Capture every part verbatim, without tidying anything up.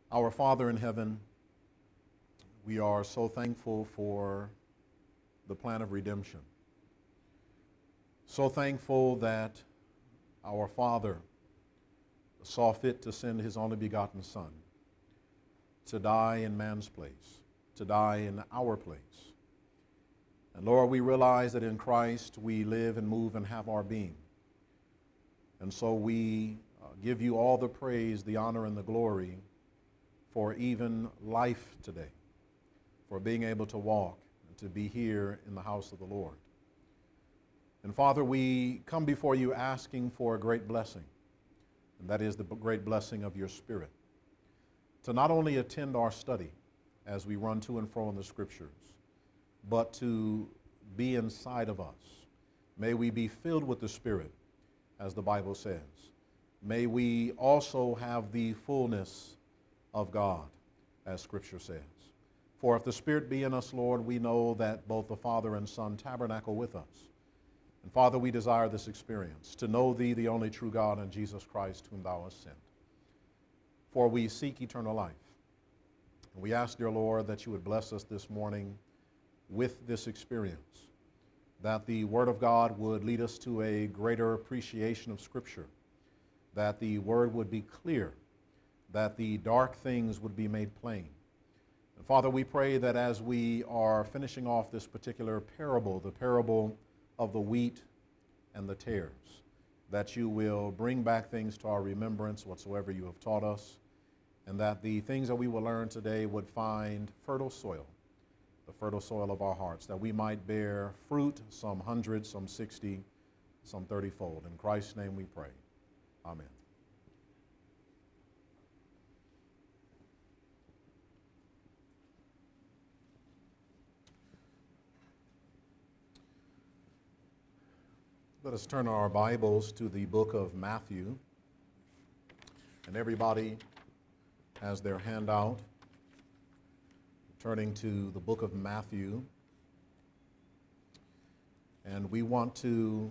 Our Father in heaven, we are so thankful for the plan of redemption. So thankful that our Father saw fit to send his only begotten Son to die in man's place, to die in our place. And Lord, we realize that in Christ we live and move and have our being. And so we uh, give you all the praise, the honor, and the glory for even life today, for being able to walk and to be here in the house of the Lord. And Father, we come before you asking for a great blessing, and that is the great blessing of your Spirit, to not only attend our study as we run to and fro in the Scriptures, but to be inside of us. May we be filled with the Spirit, as the Bible says. May we also have the fullness of God, as Scripture says. For if the Spirit be in us, Lord, we know that both the Father and Son tabernacle with us. And Father, we desire this experience, to know thee, the only true God, and Jesus Christ, whom thou hast sent. For we seek eternal life. And we ask, dear Lord, that you would bless us this morning with this experience, that the Word of God would lead us to a greater appreciation of Scripture, that the Word would be clear, that the dark things would be made plain. And Father, we pray that as we are finishing off this particular parable, the parable of the wheat and the tares, that you will bring back things to our remembrance whatsoever you have taught us, and that the things that we will learn today would find fertile soil, the fertile soil of our hearts, that we might bear fruit, some hundred, some sixty, some thirty-fold. In Christ's name we pray. Amen. Let us turn our Bibles to the book of Matthew. And everybody has their handout, turning to the book of Matthew. And we want to,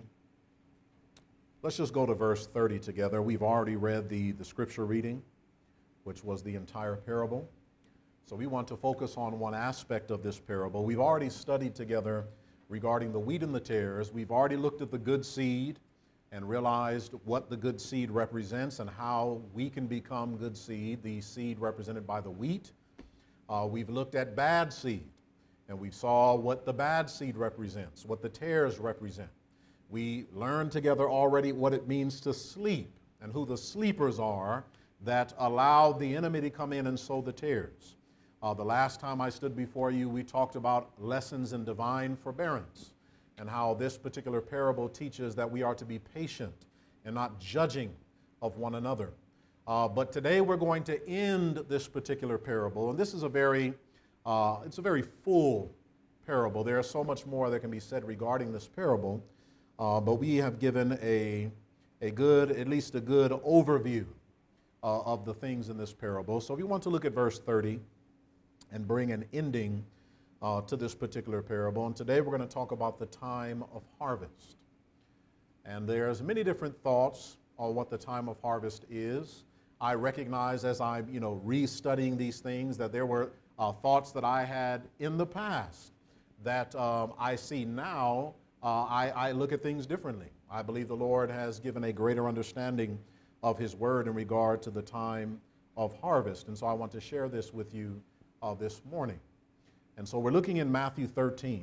let's just go to verse thirty together. We've already read the, the scripture reading, which was the entire parable. So we want to focus on one aspect of this parable. We've already studied together regarding the wheat and the tares. We've already looked at the good seed and realized what the good seed represents and how we can become good seed, the seed represented by the wheat. Uh, we've looked at bad seed, and we saw what the bad seed represents, what the tares represent. We learned together already what it means to sleep and who the sleepers are that allow the enemy to come in and sow the tares. Uh, the last time I stood before you, we talked about lessons in divine forbearance and how this particular parable teaches that we are to be patient and not judging of one another. Uh, but today we're going to end this particular parable, and this is a very, uh, it's a very full parable. There is so much more that can be said regarding this parable, uh, but we have given a, a good, at least a good overview uh, of the things in this parable. So if you want to look at verse thirty, and bring an ending uh, to this particular parable. And today we're going to talk about the time of harvest. And there's many different thoughts on what the time of harvest is. I recognize as I'm, you know, restudying these things that there were uh, thoughts that I had in the past that um, I see now. Uh, I, I look at things differently. I believe the Lord has given a greater understanding of His Word in regard to the time of harvest. And so I want to share this with you Uh, this morning. And so we're looking in Matthew thirteen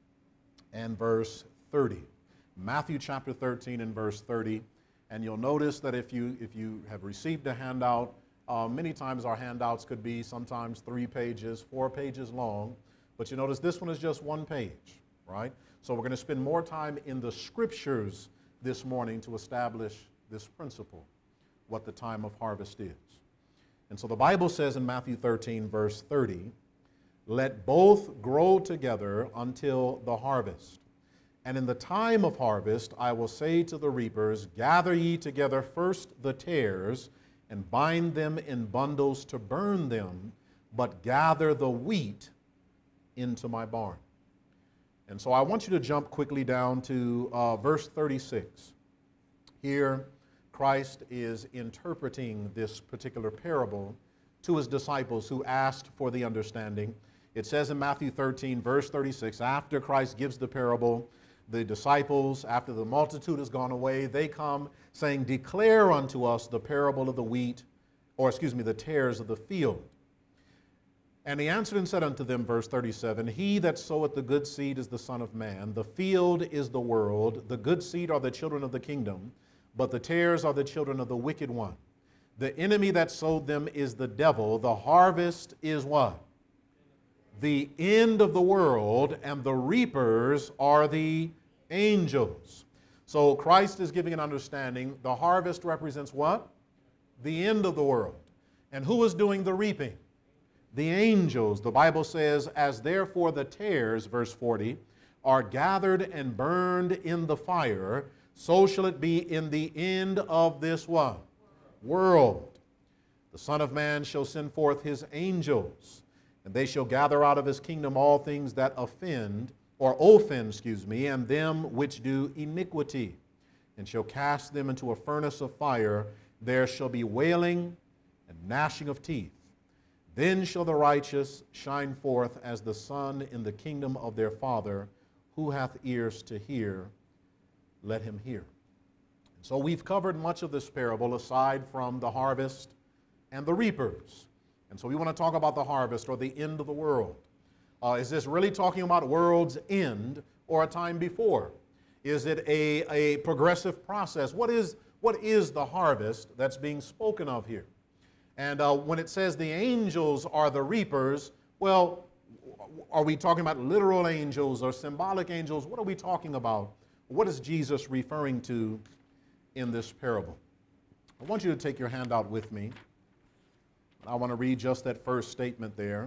and verse thirty. Matthew chapter thirteen and verse thirty. And you'll notice that if you, if you have received a handout, uh, many times our handouts could be sometimes three pages, four pages long. But you notice this one is just one page, right? So we're going to spend more time in the scriptures this morning to establish this principle, what the time of harvest is. And so the Bible says in Matthew thirteen, verse thirty, "Let both grow together until the harvest. And in the time of harvest I will say to the reapers, gather ye together first the tares, and bind them in bundles to burn them, but gather the wheat into my barn." And so I want you to jump quickly down to uh, verse thirty-six. Here, Christ is interpreting this particular parable to his disciples who asked for the understanding. It says in Matthew thirteen, verse thirty-six, after Christ gives the parable, the disciples, after the multitude has gone away, they come saying, declare unto us the parable of the wheat, or excuse me, the tares of the field. And he answered and said unto them, verse thirty-seven, he that soweth the good seed is the Son of Man. The field is the world. The good seed are the children of the kingdom, but the tares are the children of the wicked one. The enemy that sowed them is the devil. The harvest is what? The end of the world, and the reapers are the angels. So Christ is giving an understanding. The harvest represents what? The end of the world. And who is doing the reaping? The angels. The Bible says, as therefore the tares, verse forty, are gathered and burned in the fire, so shall it be in the end of this what? World. The Son of Man shall send forth his angels, and they shall gather out of his kingdom all things that offend, or offend, excuse me, and them which do iniquity, and shall cast them into a furnace of fire. There shall be wailing and gnashing of teeth. Then shall the righteous shine forth as the sun in the kingdom of their Father. Who hath ears to hear, let him hear. So we've covered much of this parable aside from the harvest and the reapers. And so we want to talk about the harvest, or the end of the world. Uh, is this really talking about world's end or a time before? Is it a, a progressive process? What is, what is the harvest that's being spoken of here? And uh, when it says the angels are the reapers, well, are we talking about literal angels or symbolic angels? What are we talking about? What is Jesus referring to in this parable? I want you to take your handout with me. I want to read just that first statement there.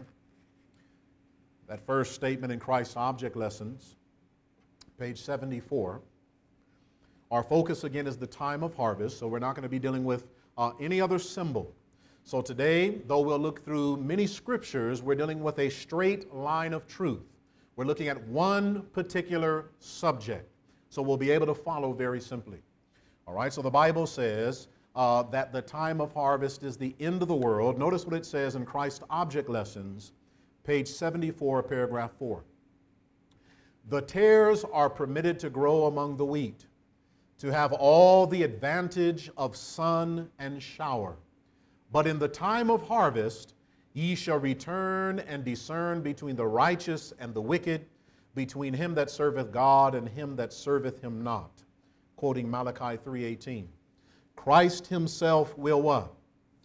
That first statement in Christ's Object Lessons, page seventy-four. Our focus again is the time of harvest, so we're not going to be dealing with uh, any other symbol. So today, though we'll look through many scriptures, we're dealing with a straight line of truth. We're looking at one particular subject, so we'll be able to follow very simply. All right, so the Bible says uh, that the time of harvest is the end of the world. Notice what it says in Christ's Object Lessons, page seventy-four, paragraph four. The tares are permitted to grow among the wheat, to have all the advantage of sun and shower. But in the time of harvest, ye shall return and discern between the righteous and the wicked, between him that serveth God and him that serveth him not. Quoting Malachi three eighteen. Christ himself will what?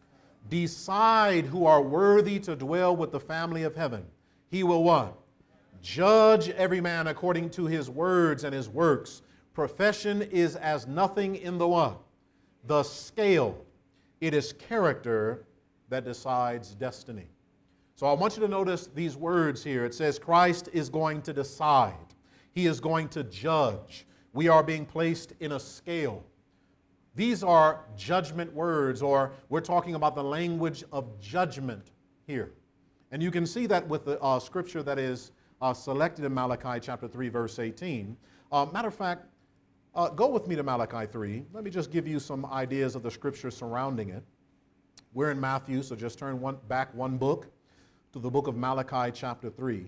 Decide who are worthy to dwell with the family of heaven. He will what? Judge every man according to his words and his works. Profession is as nothing in the what? The scale. It is character that decides destiny. So I want you to notice these words here. It says Christ is going to decide. He is going to judge. We are being placed in a scale. These are judgment words, or we're talking about the language of judgment here. And you can see that with the uh, scripture that is uh, selected in Malachi chapter three, verse eighteen. Uh, matter of fact, Uh, go with me to Malachi three. Let me just give you some ideas of the scripture surrounding it. We're in Matthew, so just turn one, back one book to the book of Malachi chapter three.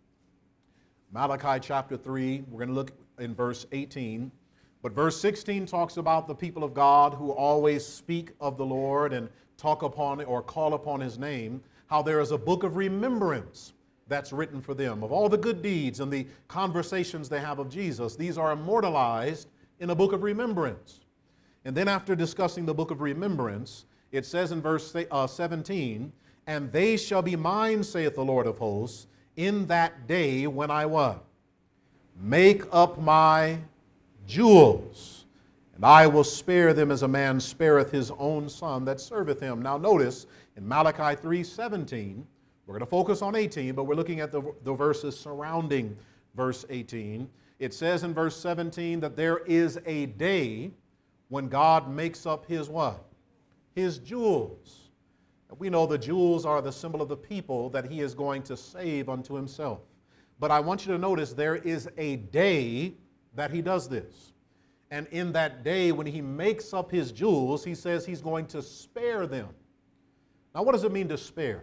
Malachi chapter three, we're going to look in verse eighteen. But verse sixteen talks about the people of God who always speak of the Lord and talk upon or call upon his name, how there is a book of remembrance that's written for them, of all the good deeds and the conversations they have of Jesus. These are immortalized in a book of remembrance. And then after discussing the book of remembrance, it says in verse seventeen, and they shall be mine, saith the Lord of hosts, in that day when I what? Make up my jewels, and I will spare them as a man spareth his own son that serveth him. Now notice in Malachi three seventeen, we're going to focus on eighteen, but we're looking at the, the verses surrounding verse eighteen. It says in verse seventeen that there is a day when God makes up his what? His jewels. We know the jewels are the symbol of the people that he is going to save unto himself. But I want you to notice there is a day that he does this. And in that day when he makes up his jewels, he says he's going to spare them. Now, what does it mean to spare?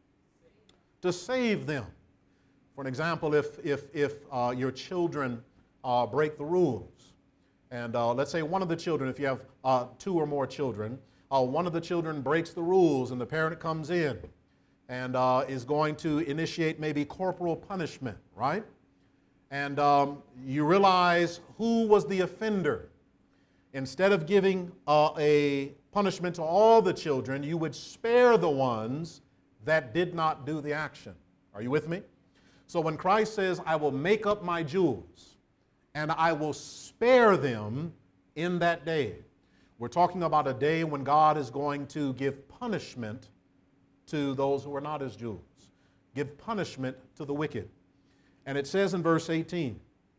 To save them. For an example, if, if, if uh, your children uh, break the rules, and uh, let's say one of the children, if you have uh, two or more children, uh, one of the children breaks the rules and the parent comes in and uh, is going to initiate maybe corporal punishment, right? And um, you realize who was the offender. Instead of giving uh, a punishment to all the children, you would spare the ones that did not do the action. Are you with me? So when Christ says, I will make up my jewels and I will spare them in that day, we're talking about a day when God is going to give punishment to those who are not his jewels, give punishment to the wicked. And it says in verse eighteen,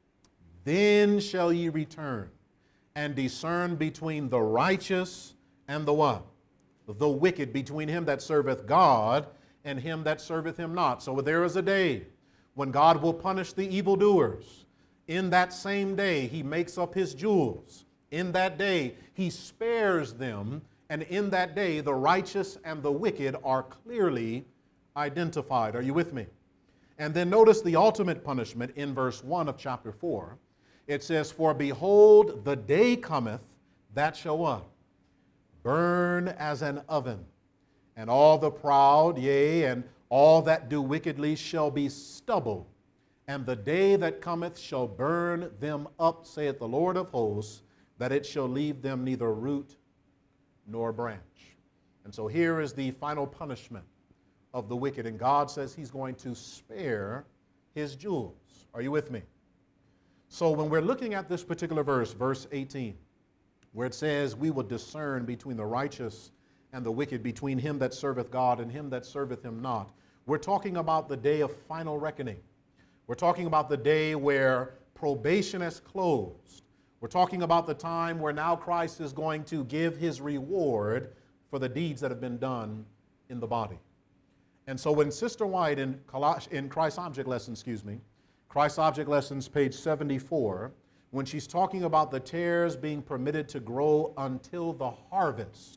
then shall ye return and discern between the righteous and the what? The wicked, between him that serveth God and him that serveth him not. So there is a day when God will punish the evildoers. In that same day, he makes up his jewels. In that day, he spares them. And in that day, the righteous and the wicked are clearly identified. Are you with me? And then notice the ultimate punishment in verse one of chapter four. It says, for behold, the day cometh that shall what? Burn as an oven. And all the proud, yea, and all that do wickedly shall be stubble. And the day that cometh shall burn them up, saith the Lord of hosts, that it shall leave them neither root nor branch. And so here is the final punishment of the wicked. And God says he's going to spare his jewels. Are you with me? So when we're looking at this particular verse, verse eighteen, where it says we will discern between the righteous and the wicked, between him that serveth God and him that serveth him not, we're talking about the day of final reckoning. We're talking about the day where probation has closed. We're talking about the time where now Christ is going to give his reward for the deeds that have been done in the body. And so when Sister White in, Coloss- in Christ's Object Lesson, excuse me, Christ's Object Lessons, page seventy-four, when she's talking about the tares being permitted to grow until the harvest,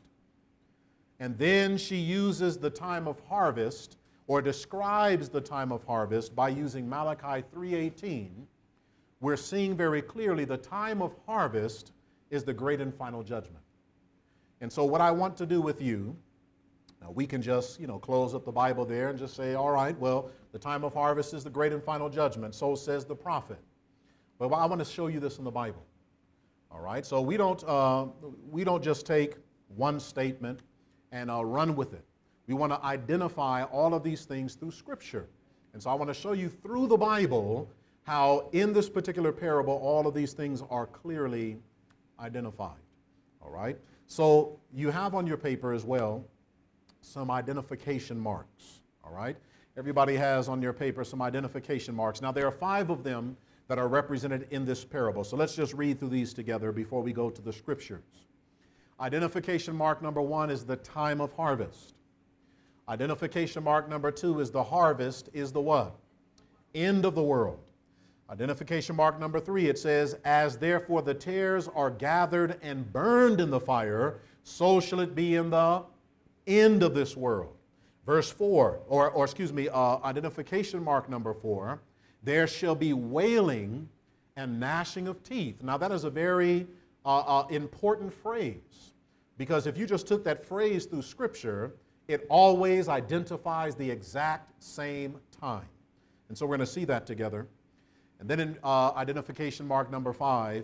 and then she uses the time of harvest, or describes the time of harvest by using Malachi three eighteen, we're seeing very clearly the time of harvest is the great and final judgment. And so what I want to do with you, now we can just, you know, close up the Bible there and just say, all right, well, the time of harvest is the great and final judgment. So says the prophet. But I want to show you this in the Bible. All right, so we don't, uh, we don't just take one statement and uh, run with it. We want to identify all of these things through Scripture. And so I want to show you through the Bible how in this particular parable all of these things are clearly identified. All right? So you have on your paper as well some identification marks. All right? Everybody has on your paper some identification marks. Now there are five of them that are represented in this parable. So let's just read through these together before we go to the Scriptures. Identification mark number one is the time of harvest. Identification mark number two is the harvest is the what? End of the world. Identification mark number three, it says, as therefore the tares are gathered and burned in the fire, so shall it be in the end of this world. Verse four, or, or excuse me, uh, identification mark number four, there shall be wailing and gnashing of teeth. Now that is a very uh, uh, important phrase, because if you just took that phrase through Scripture, it always identifies the exact same time. And so we're going to see that together. And then in uh, identification mark number five,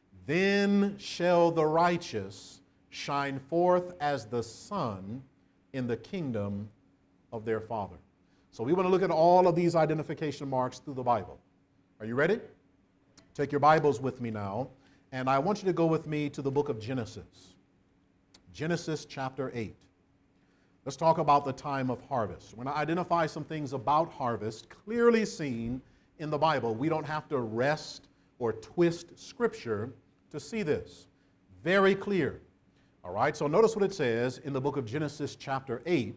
then shall the righteous shine forth as the sun in the kingdom of their Father. So we want to look at all of these identification marks through the Bible. Are you ready? Take your Bibles with me now, and I want you to go with me to the book of Genesis. Genesis chapter eight. Let's talk about the time of harvest. We're going to identify some things about harvest clearly seen in the Bible. We don't have to wrest or twist Scripture to see this. Very clear. All right, so notice what it says in the book of Genesis chapter eight.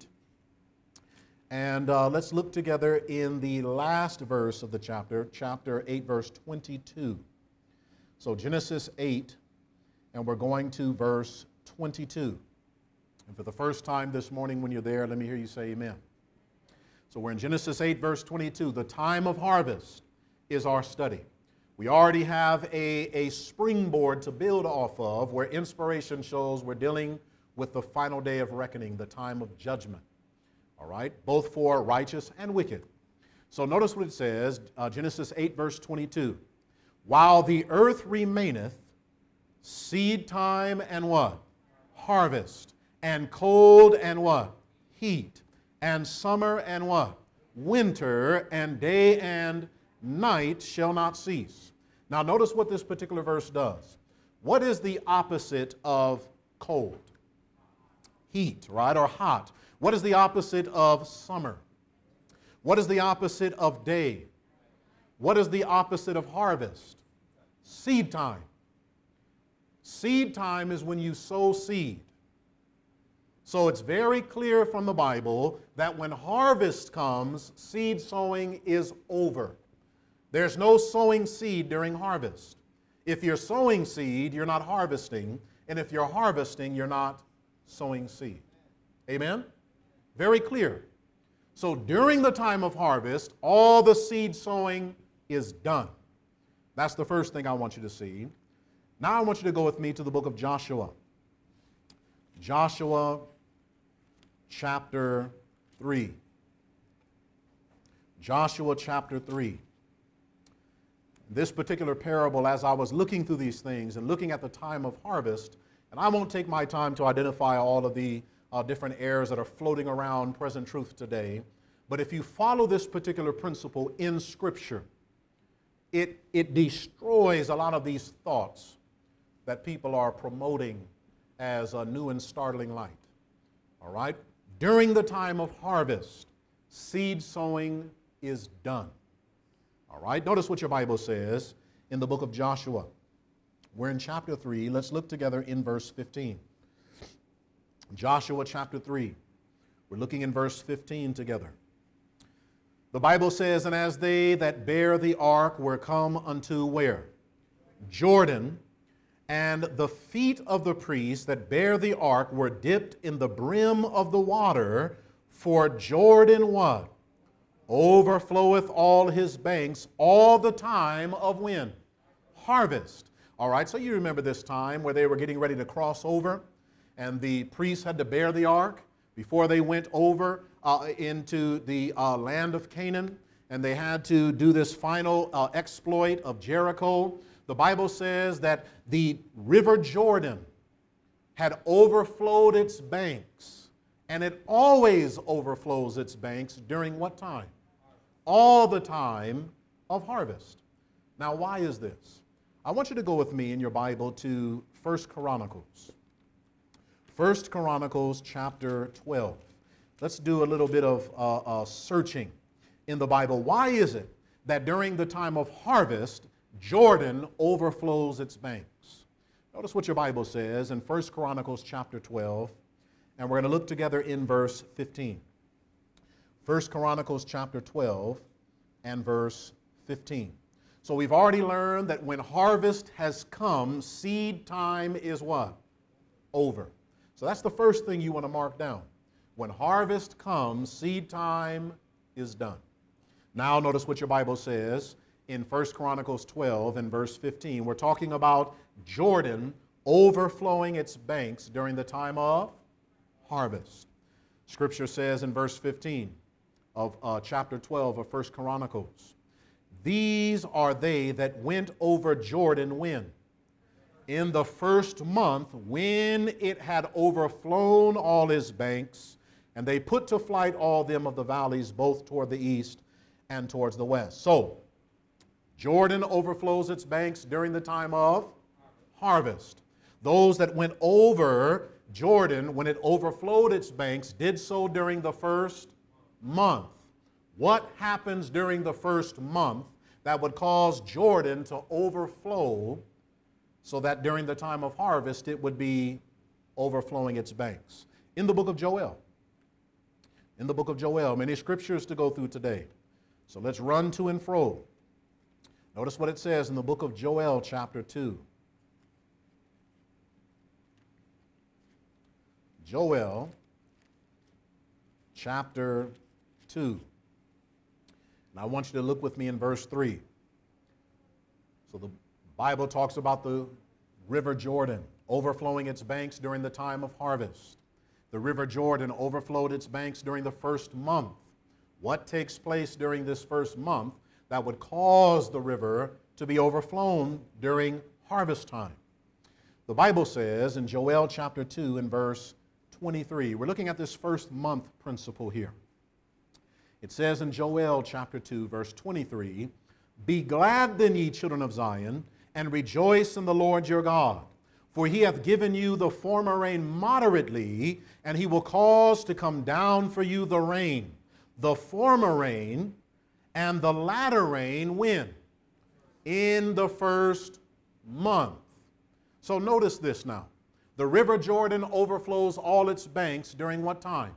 And uh, let's look together in the last verse of the chapter, chapter eight, verse twenty-two. So Genesis eight, and we're going to verse twenty-two. And for the first time this morning when you're there, let me hear you say amen. So we're in Genesis eight, verse twenty-two. The time of harvest is our study. We already have a, a springboard to build off of where inspiration shows we're dealing with the final day of reckoning, the time of judgment. All right? Both for righteous and wicked. So notice what it says, uh, Genesis eight, verse twenty-two. While the earth remaineth, seed time and what? Harvest. And cold and what? Heat. And summer and what? Winter. And day and night shall not cease. Now notice what this particular verse does. What is the opposite of cold? Heat, right? Or hot. What is the opposite of summer? What is the opposite of day? What is the opposite of harvest? Seed time. Seed time is when you sow seed. So it's very clear from the Bible that when harvest comes, seed sowing is over. There's no sowing seed during harvest. If you're sowing seed, you're not harvesting. And if you're harvesting, you're not sowing seed. Amen? Very clear. So during the time of harvest, all the seed sowing is done. That's the first thing I want you to see. Now I want you to go with me to the book of Joshua. Joshua chapter three. Joshua chapter three. This particular parable, as I was looking through these things and looking at the time of harvest, and I won't take my time to identify all of the uh, different errors that are floating around present truth today, but if you follow this particular principle in Scripture, it, it destroys a lot of these thoughts that people are promoting as a new and startling light. All right? During the time of harvest, seed sowing is done. All right? Notice what your Bible says in the book of Joshua. We're in chapter three. Let's look together in verse fifteen. Joshua chapter three. We're looking in verse fifteen together. The Bible says, and as they that bear the ark were come unto where? Jordan, and the feet of the priests that bear the ark were dipped in the brim of the water, for Jordan what? Overfloweth all his banks all the time of when? Harvest. All right, so you remember this time where they were getting ready to cross over, and the priests had to bear the ark before they went over uh, into the uh, land of Canaan, and they had to do this final uh, exploit of Jericho. The Bible says that the river Jordan had overflowed its banks, and it always overflows its banks during what time? All the time of harvest. Now, why is this? I want you to go with me in your Bible to First Chronicles. First Chronicles chapter twelve. Let's do a little bit of uh, uh, searching in the Bible. Why is it that during the time of harvest, Jordan overflows its banks? Notice what your Bible says in First Chronicles chapter twelve, and we're going to look together in verse fifteen. First Chronicles chapter twelve and verse fifteen. So we've already learned that when harvest has come, seed time is what? Over. So that's the first thing you want to mark down. When harvest comes, seed time is done. Now notice what your Bible says in First Chronicles twelve and verse fifteen. We're talking about Jordan overflowing its banks during the time of harvest. Scripture says in verse fifteen of uh, chapter twelve of First Chronicles, these are they that went over Jordan when? In the first month, when it had overflown all his banks, and they put to flight all them of the valleys, both toward the east and towards the west. So, Jordan overflows its banks during the time of harvest. Those that went over Jordan, when it overflowed its banks, did so during the first month. What happens during the first month that would cause Jordan to overflow so that during the time of harvest it would be overflowing its banks? In the book of Joel. In the book of Joel, many scriptures to go through today. So let's run to and fro. Notice what it says in the book of Joel, chapter two. Joel chapter two. And I want you to look with me in verse three. So the Bible talks about the River Jordan overflowing its banks during the time of harvest. The River Jordan overflowed its banks during the first month. What takes place during this first month that would cause the river to be overflown during harvest time? The Bible says in Joel chapter two and verse twenty-three, we're looking at this first month principle here. It says in Joel chapter two, verse twenty-three, "Be glad then, ye children of Zion, and rejoice in the Lord your God. For he hath given you the former rain moderately, and he will cause to come down for you the rain, the former rain, and the latter rain," when? In the first month. So notice this now. The River Jordan overflows all its banks during what time?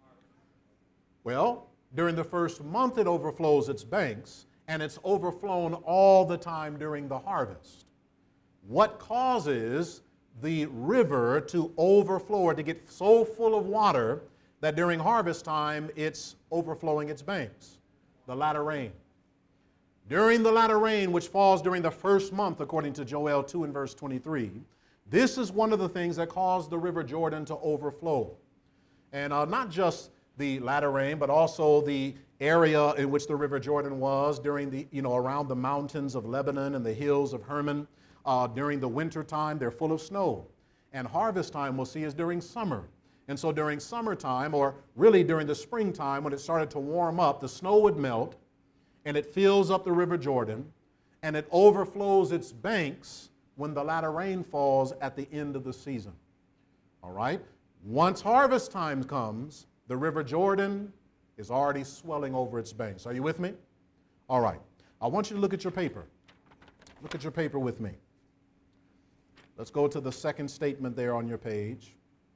Well, during the first month it overflows its banks, and it's overflown all the time during the harvest. What causes the river to overflow or to get so full of water that during harvest time it's overflowing its banks? The latter rain. During the latter rain, which falls during the first month, according to Joel two and verse twenty-three, this is one of the things that caused the River Jordan to overflow. And uh, not just the latter rain, but also the area in which the River Jordan was during the, you know, around the mountains of Lebanon and the hills of Hermon. Uh, during the winter time, they're full of snow. And harvest time, we'll see, is during summer. And so during summertime, or really during the springtime, when it started to warm up, the snow would melt, and it fills up the River Jordan, and it overflows its banks when the latter rain falls at the end of the season. All right? Once harvest time comes, the River Jordan is already swelling over its banks. Are you with me? All right. I want you to look at your paper. Look at your paper with me. Let's go to the second statement there on your page.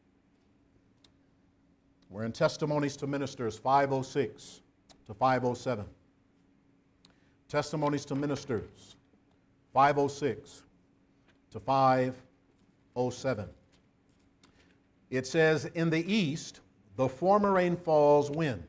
We're in Testimonies to Ministers five oh six to five oh seven. Testimonies to Ministers five oh six to five oh seven. It says, "In the east, the former rain falls when?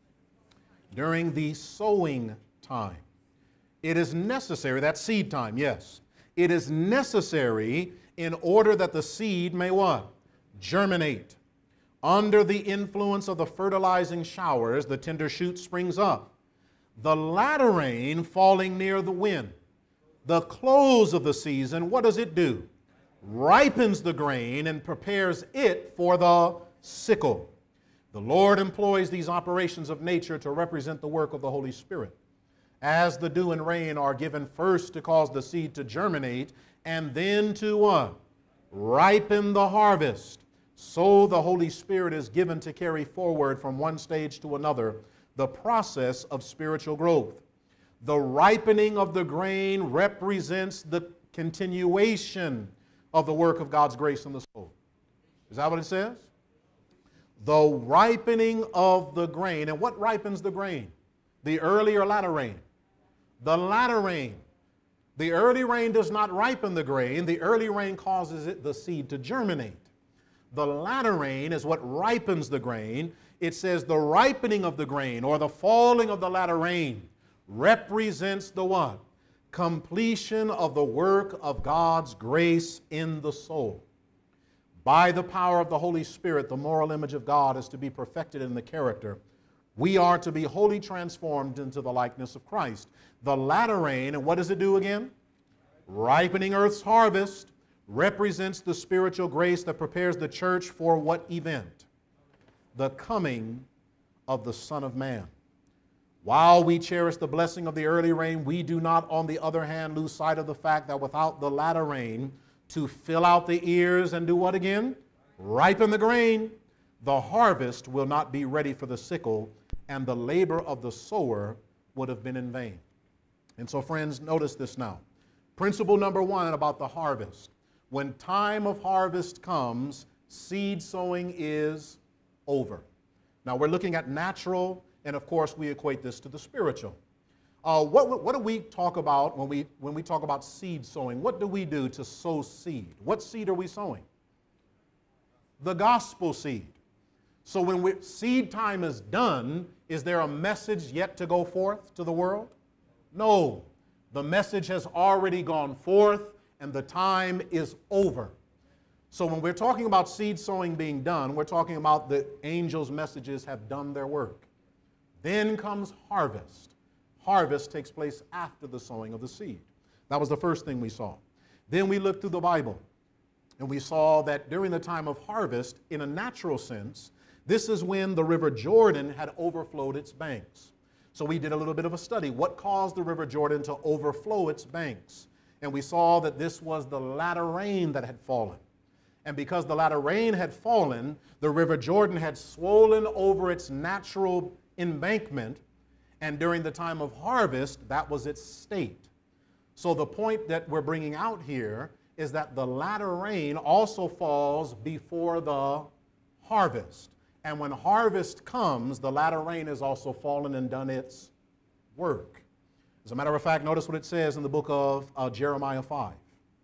During the sowing time. It is necessary," that's seed time, yes. "It is necessary in order that the seed may what? Germinate. Under the influence of the fertilizing showers, the tender shoot springs up. The latter rain falling near the wind, the close of the season, what does it do? Ripens the grain and prepares it for the sickle." The Lord employs these operations of nature to represent the work of the Holy Spirit. As the dew and rain are given first to cause the seed to germinate and then to what? Ripen the harvest, so the Holy Spirit is given to carry forward from one stage to another the process of spiritual growth. The ripening of the grain represents the continuation of the work of God's grace in the soul. Is that what it says? The ripening of the grain. And what ripens the grain? The early or latter rain? The latter rain. The early rain does not ripen the grain. The early rain causes it, the seed to germinate. The latter rain is what ripens the grain. It says the ripening of the grain, or the falling of the latter rain, represents the what? Completion of the work of God's grace in the soul. By the power of the Holy Spirit, the moral image of God is to be perfected in the character. We are to be wholly transformed into the likeness of Christ. The latter rain, and what does it do again? Ripening earth's harvest, represents the spiritual grace that prepares the church for what event? The coming of the Son of Man. While we cherish the blessing of the early rain, we do not, on the other hand, lose sight of the fact that without the latter rain to fill out the ears and do what again? Ripen the grain, the harvest will not be ready for the sickle, and the labor of the sower would have been in vain. And so, friends, notice this now. Principle number one about the harvest. When time of harvest comes, seed sowing is over. Now, we're looking at natural, and of course, we equate this to the spiritual. Uh, what, what do we talk about when we, when we talk about seed sowing? What do we do to sow seed? What seed are we sowing? The gospel seed. So when we, seed time is done, is there a message yet to go forth to the world? No. The message has already gone forth and the time is over. So when we're talking about seed sowing being done, we're talking about the angels' messages have done their work. Then comes harvest. Harvest takes place after the sowing of the seed. That was the first thing we saw. Then we looked through the Bible and we saw that during the time of harvest, in a natural sense, this is when the River Jordan had overflowed its banks. So we did a little bit of a study. What caused the River Jordan to overflow its banks? And we saw that this was the latter rain that had fallen. And because the latter rain had fallen, the River Jordan had swollen over its natural embankment. And during the time of harvest, that was its state. So the point that we're bringing out here is that the latter rain also falls before the harvest. And when harvest comes, the latter rain has also fallen and done its work. As a matter of fact, notice what it says in the book of uh, Jeremiah five.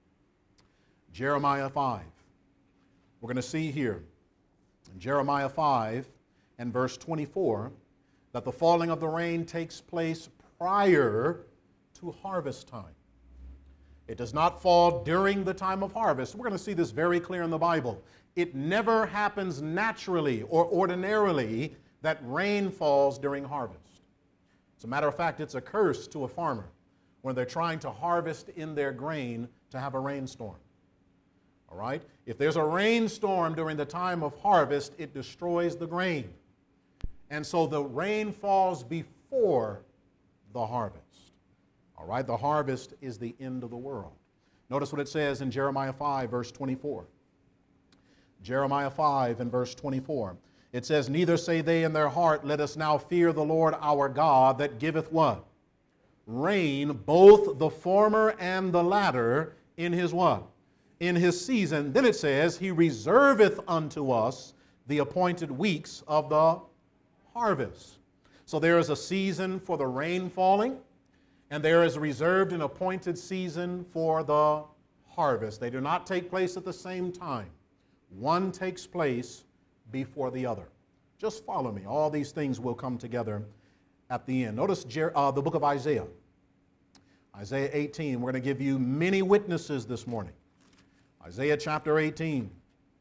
Jeremiah five. We're going to see here in Jeremiah five and verse twenty-four that the falling of the rain takes place prior to harvest time. It does not fall during the time of harvest. We're going to see this very clear in the Bible. It never happens naturally or ordinarily that rain falls during harvest. As a matter of fact, it's a curse to a farmer when they're trying to harvest in their grain to have a rainstorm. All right? If there's a rainstorm during the time of harvest, it destroys the grain. And so the rain falls before the harvest. All right? The harvest is the end of the world. Notice what it says in Jeremiah five, verse twenty-four. Jeremiah five and verse twenty-four. It says, neither say they in their heart, let us now fear the Lord our God that giveth what? Rain, both the former and the latter, in his what? In his season. Then it says, he reserveth unto us the appointed weeks of the harvest. So there is a season for the rain falling, and there is reserved an appointed season for the harvest. They do not take place at the same time. One takes place before the other. Just follow me. All these things will come together at the end. Notice uh, the book of Isaiah. Isaiah eighteen. We're going to give you many witnesses this morning. Isaiah chapter eighteen.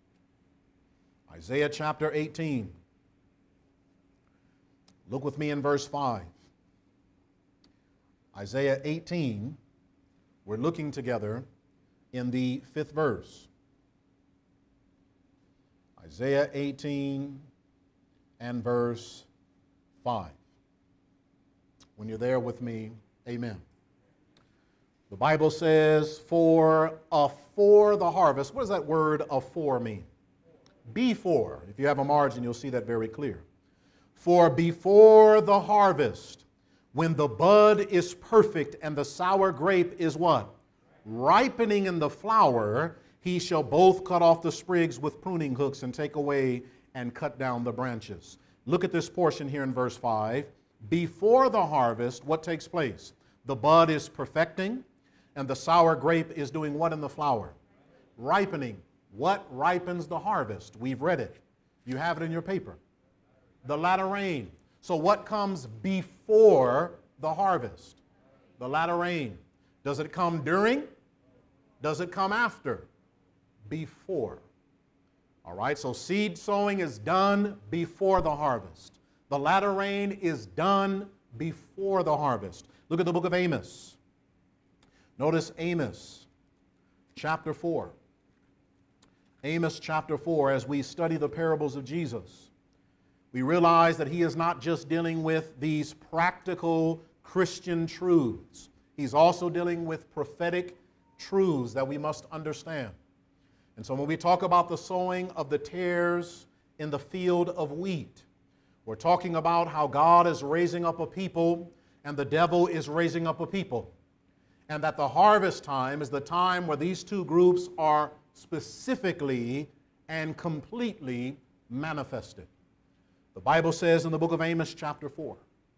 Isaiah chapter eighteen. Look with me in verse five. Isaiah eighteen. We're looking together in the fifth verse. Isaiah eighteen and verse five. When you're there with me, amen. The Bible says, for afore the harvest. What does that word afore mean? Before. If you have a margin, you'll see that very clear. For before the harvest, when the bud is perfect and the sour grape is what? Ripening in the flower, he shall both cut off the sprigs with pruning hooks and take away and cut down the branches. Look at this portion here in verse five. Before the harvest, what takes place? The bud is perfecting, and the sour grape is doing what in the flower? Ripening. What ripens the harvest? We've read it. You have it in your paper. The latter rain. So what comes before the harvest? The latter rain. Does it come during? Does it come after? Before. All right, so seed sowing is done before the harvest. The latter rain is done before the harvest. Look at the book of Amos. Notice Amos chapter four. Amos chapter four, as we study the parables of Jesus, we realize that he is not just dealing with these practical Christian truths. He's also dealing with prophetic truths that we must understand. And so when we talk about the sowing of the tares in the field of wheat, we're talking about how God is raising up a people and the devil is raising up a people. And that the harvest time is the time where these two groups are specifically and completely manifested. The Bible says in the book of Amos chapter four,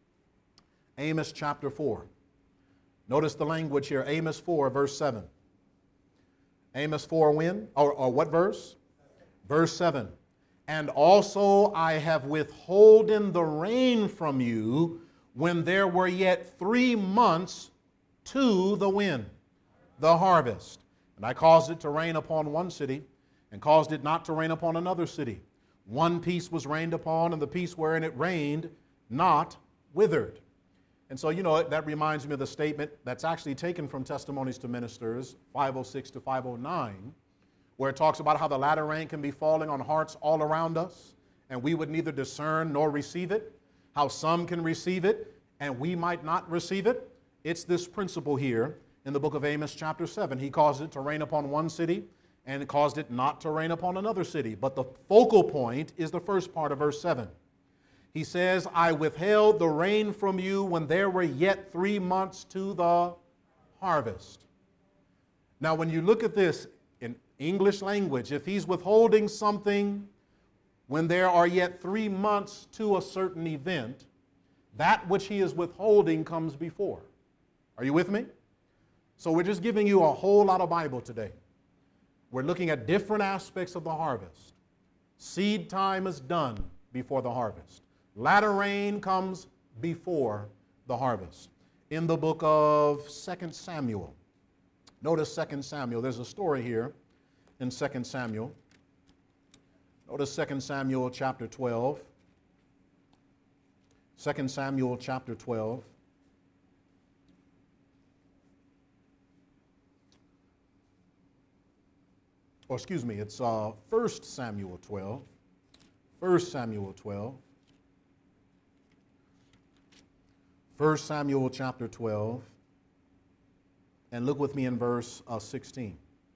Amos chapter four, notice the language here, Amos four verse seven. Amos four when? Or, or what verse? Verse seven, and also I have withholden the rain from you when there were yet three months to the wind, the harvest. And I caused it to rain upon one city, and caused it not to rain upon another city. One piece was rained upon, and the piece wherein it rained not withered. And so, you know, that reminds me of the statement that's actually taken from Testimonies to Ministers, five oh six to five oh nine, where it talks about how the latter rain can be falling on hearts all around us, and we would neither discern nor receive it, how some can receive it, and we might not receive it. It's this principle here in the book of Amos chapter seven. He caused it to rain upon one city, and caused it not to rain upon another city. But the focal point is the first part of verse seven. He says, I withheld the rain from you when there were yet three months to the harvest. Now, when you look at this in English language, if he's withholding something when there are yet three months to a certain event, that which he is withholding comes before. Are you with me? So we're just giving you a whole lot of Bible today. We're looking at different aspects of the harvest. Seed time is done before the harvest. Latter rain comes before the harvest. In the book of Second Samuel, notice Second Samuel. There's a story here in Second Samuel. Notice Second Samuel chapter twelve. Second Samuel chapter twelve. Or excuse me, it's uh, First Samuel twelve. First Samuel twelve. First Samuel chapter twelve. And look with me in verse uh, sixteen.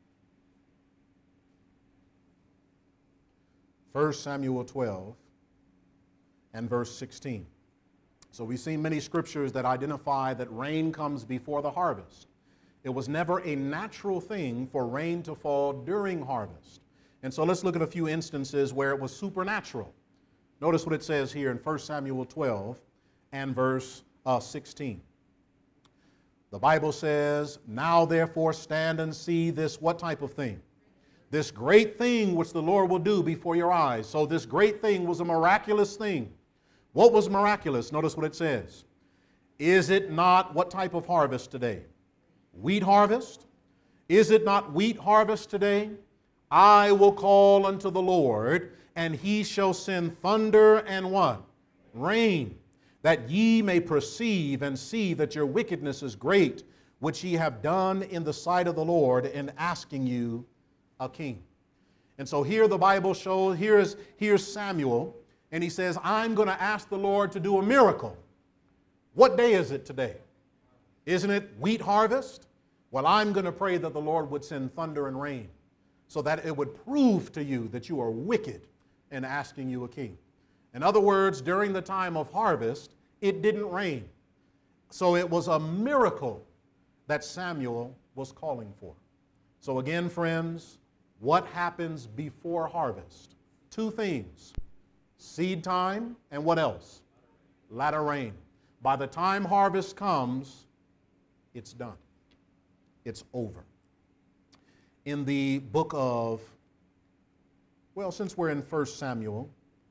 First Samuel twelve and verse sixteen. So we've seen many scriptures that identify that rain comes before the harvest. It was never a natural thing for rain to fall during harvest. And so let's look at a few instances where it was supernatural. Notice what it says here in First Samuel twelve and verse uh, sixteen. The Bible says, now therefore stand and see this what type of thing? This great thing which the Lord will do before your eyes. So this great thing was a miraculous thing. What was miraculous? Notice what it says. Is it not what type of harvest today? Wheat harvest? Is it not wheat harvest today? I will call unto the Lord, and he shall send thunder and what? Rain, that ye may perceive and see that your wickedness is great, which ye have done in the sight of the Lord in asking you a king. And so here the Bible shows, here's, here's Samuel, and he says, I'm going to ask the Lord to do a miracle. What day is it today? Isn't it wheat harvest? Well, I'm going to pray that the Lord would send thunder and rain so that it would prove to you that you are wicked in asking you a king. In other words, during the time of harvest, it didn't rain. So it was a miracle that Samuel was calling for. So again, friends, what happens before harvest? Two things. Seed time and what else? Latter rain. By the time harvest comes, it's done. It's over. In the book of, well, since we're in First Samuel,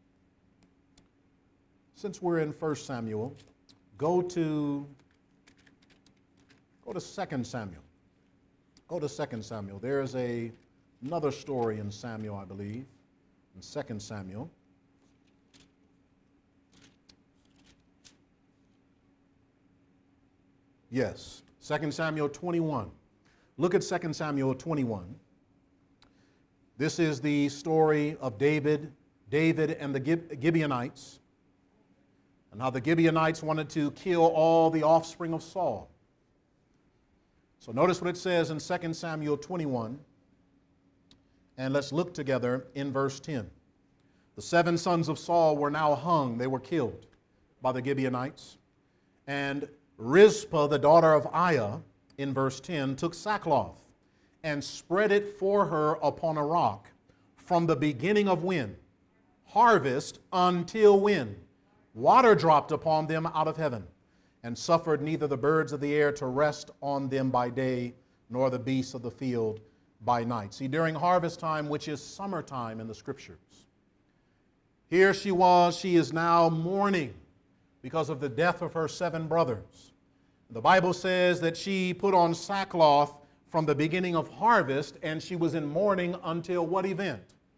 since we're in First Samuel, go to, go to Second Samuel. Go to Second Samuel. There's a, another story in Samuel, I believe, in Second Samuel. Yes, Second Samuel twenty-one. Look at Second Samuel twenty-one. This is the story of David, David and the Gibeonites, and how the Gibeonites wanted to kill all the offspring of Saul. So notice what it says in Second Samuel twenty-one, and let's look together in verse ten. The seven sons of Saul were now hung. They were killed by the Gibeonites. And Rizpah, the daughter of Aiah, in verse ten, took sackcloth and spread it for her upon a rock from the beginning of when? Harvest until when? Water dropped upon them out of heaven, and suffered neither the birds of the air to rest on them by day, nor the beasts of the field by night. See, during harvest time, which is summertime in the Scriptures, here she was, she is now mourning because of the death of her seven brothers. The Bible says that she put on sackcloth from the beginning of harvest, and she was in mourning until what event?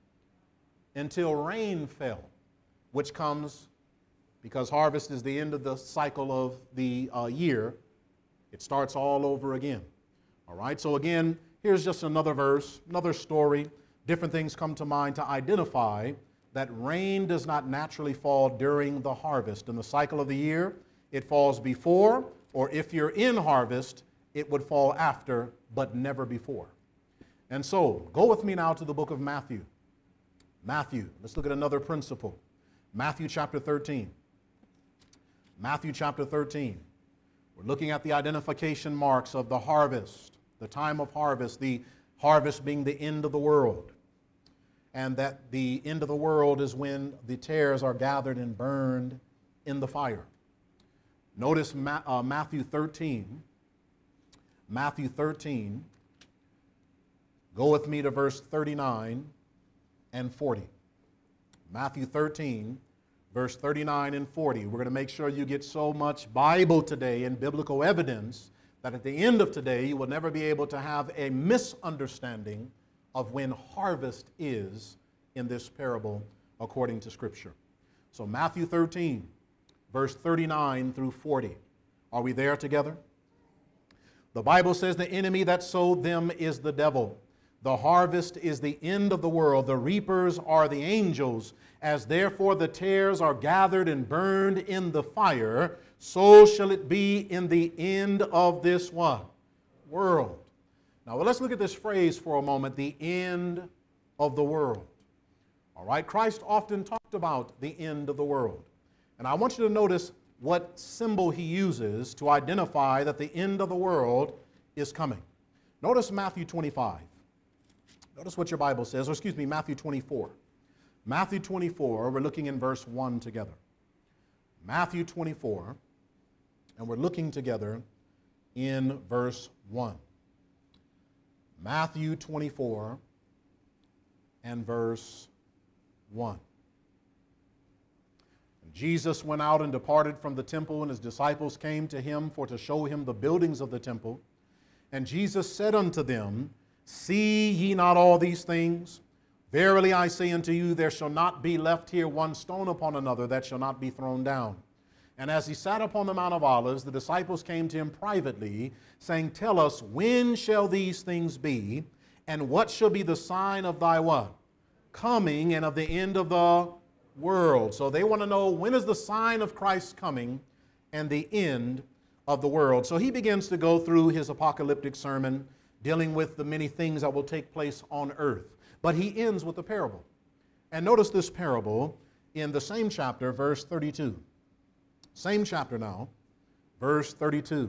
Until rain fell, which comes because harvest is the end of the cycle of the uh, year. It starts all over again. All right, so again, here's just another verse, another story. Different things come to mind to identify that rain does not naturally fall during the harvest. In the cycle of the year, it falls before, or if you're in harvest, it would fall after, but never before. And so, go with me now to the book of Matthew. Matthew, let's look at another principle. Matthew chapter thirteen. Matthew chapter thirteen. We're looking at the identification marks of the harvest, the time of harvest, the harvest being the end of the world. And that the end of the world is when the tares are gathered and burned in the fire. Notice Ma- uh, Matthew thirteen. Matthew thirteen. Go with me to verse thirty-nine and forty. Matthew thirteen, verse thirty-nine and forty. We're going to make sure you get so much Bible today and biblical evidence that at the end of today you will never be able to have a misunderstanding of when harvest is in this parable according to Scripture. So Matthew thirteen, verse thirty-nine through forty. Are we there together? The Bible says the enemy that sowed them is the devil. The harvest is the end of the world. The reapers are the angels. As therefore the tares are gathered and burned in the fire, so shall it be in the end of this what? World. Now, well, let's look at this phrase for a moment, the end of the world. All right, Christ often talked about the end of the world. And I want you to notice what symbol he uses to identify that the end of the world is coming. Notice Matthew twenty-five. Notice what your Bible says, or excuse me, Matthew twenty-four. Matthew twenty-four, we're looking in verse one together. Matthew twenty-four, and we're looking together in verse one. Matthew twenty-four and verse one. Jesus went out and departed from the temple, and his disciples came to him for to show him the buildings of the temple. And Jesus said unto them, See ye not all these things? Verily I say unto you, there shall not be left here one stone upon another that shall not be thrown down. And as he sat upon the Mount of Olives, the disciples came to him privately, saying, Tell us, when shall these things be? And what shall be the sign of thy what? Coming, and of the end of the world. So they want to know, when is the sign of Christ's coming and the end of the world? So he begins to go through his apocalyptic sermon, dealing with the many things that will take place on earth. But he ends with a parable. And notice this parable in the same chapter, verse thirty-two. Same chapter now, verse thirty-two.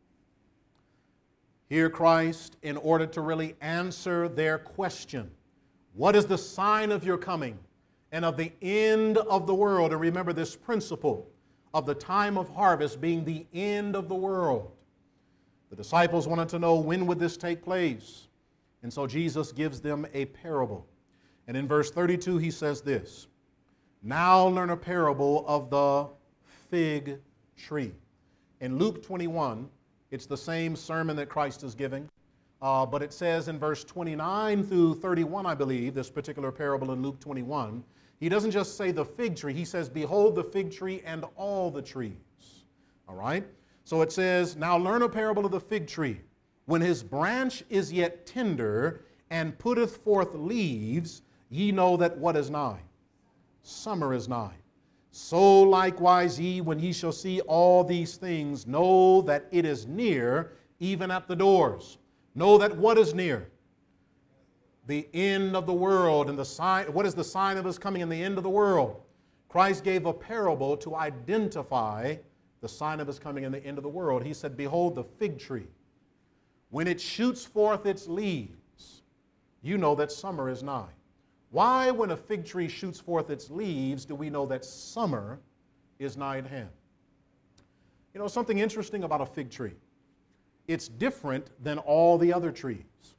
Here Christ, in order to really answer their question, what is the sign of your coming and of the end of the world? And remember this principle of the time of harvest being the end of the world. The disciples wanted to know, when would this take place? And so Jesus gives them a parable. And in verse thirty-two he says this, Now learn a parable of the fig tree. In Luke twenty-one, it's the same sermon that Christ is giving, uh, but it says in verse twenty-nine through thirty-one, I believe, this particular parable in Luke twenty-one, he doesn't just say the fig tree, he says, Behold the fig tree and all the trees. All right? So it says, Now learn a parable of the fig tree. When his branch is yet tender and putteth forth leaves, ye know that what is nigh? Summer is nigh. So likewise ye, when ye shall see all these things, know that it is near, even at the doors. Know that what is near? The end of the world. And the sign, what is the sign of his coming in the end of the world? Christ gave a parable to identify the sign of his coming in the end of the world. He said, Behold the fig tree. When it shoots forth its leaves, you know that summer is nigh. Why, when a fig tree shoots forth its leaves, do we know that summer is nigh at hand? You know, something interesting about a fig tree. It's different than all the other trees.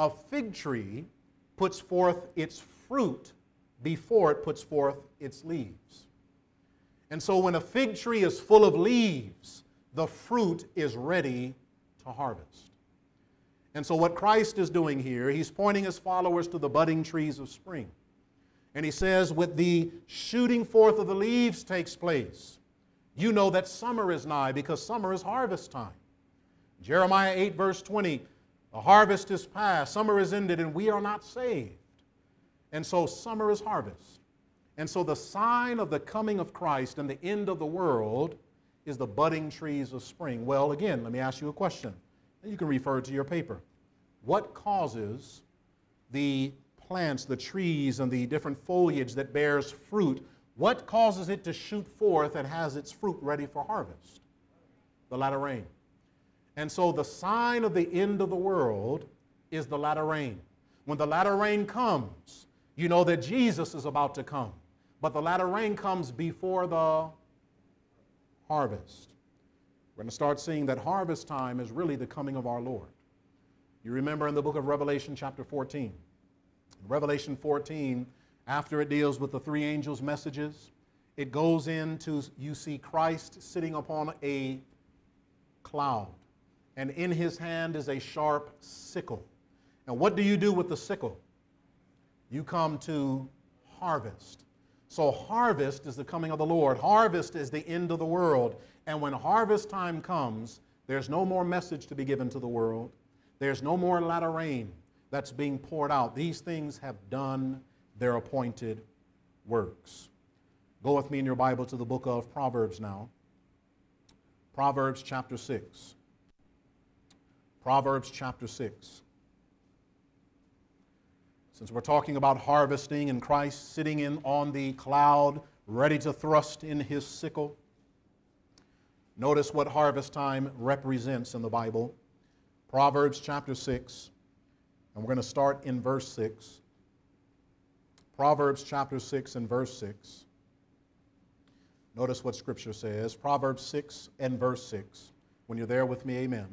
a fig tree puts forth its fruit before it puts forth its leaves. And so when a fig tree is full of leaves, the fruit is ready to harvest. And so what Christ is doing here, he's pointing his followers to the budding trees of spring. And he says, with the shooting forth of the leaves takes place, you know that summer is nigh, because summer is harvest time. Jeremiah eight verse twenty, the harvest is past, summer is ended, and we are not saved. And so summer is harvest. And so the sign of the coming of Christ and the end of the world is the budding trees of spring. Well, again, let me ask you a question. You can refer to your paper. What causes the plants, the trees, and the different foliage that bears fruit, what causes it to shoot forth and has its fruit ready for harvest? The latter rain. And so the sign of the end of the world is the latter rain. When the latter rain comes, you know that Jesus is about to come. But the latter rain comes before the harvest. We're going to start seeing that harvest time is really the coming of our Lord. You remember in the book of Revelation chapter fourteen. In Revelation fourteen, after it deals with the three angels' messages, it goes into, you see Christ sitting upon a cloud. And in his hand is a sharp sickle. And what do you do with the sickle? You come to harvest. So harvest is the coming of the Lord. Harvest is the end of the world. And when harvest time comes, there's no more message to be given to the world. There's no more latter rain that's being poured out. These things have done their appointed works. Go with me in your Bible to the book of Proverbs now. Proverbs chapter six. Proverbs chapter six. Since we're talking about harvesting and Christ sitting in on the cloud, ready to thrust in his sickle, notice what harvest time represents in the Bible. Proverbs chapter six, and we're going to start in verse six. Proverbs chapter six and verse six. Notice what Scripture says. Proverbs six and verse six. When you're there with me, amen.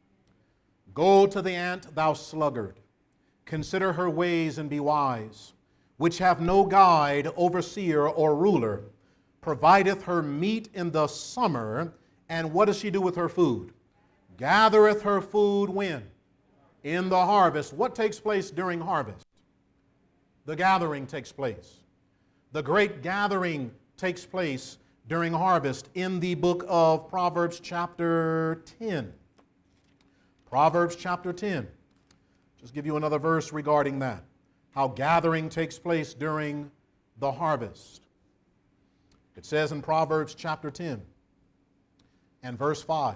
Go to the ant, thou sluggard. Consider her ways and be wise, which have no guide, overseer, or ruler, provideth her meat in the summer, and what does she do with her food? Gathereth her food when? In the harvest. What takes place during harvest? The gathering takes place. The great gathering takes place during harvest in the book of Proverbs chapter ten. Proverbs chapter ten. Just give you another verse regarding that. How gathering takes place during the harvest. It says in Proverbs chapter ten and verse five.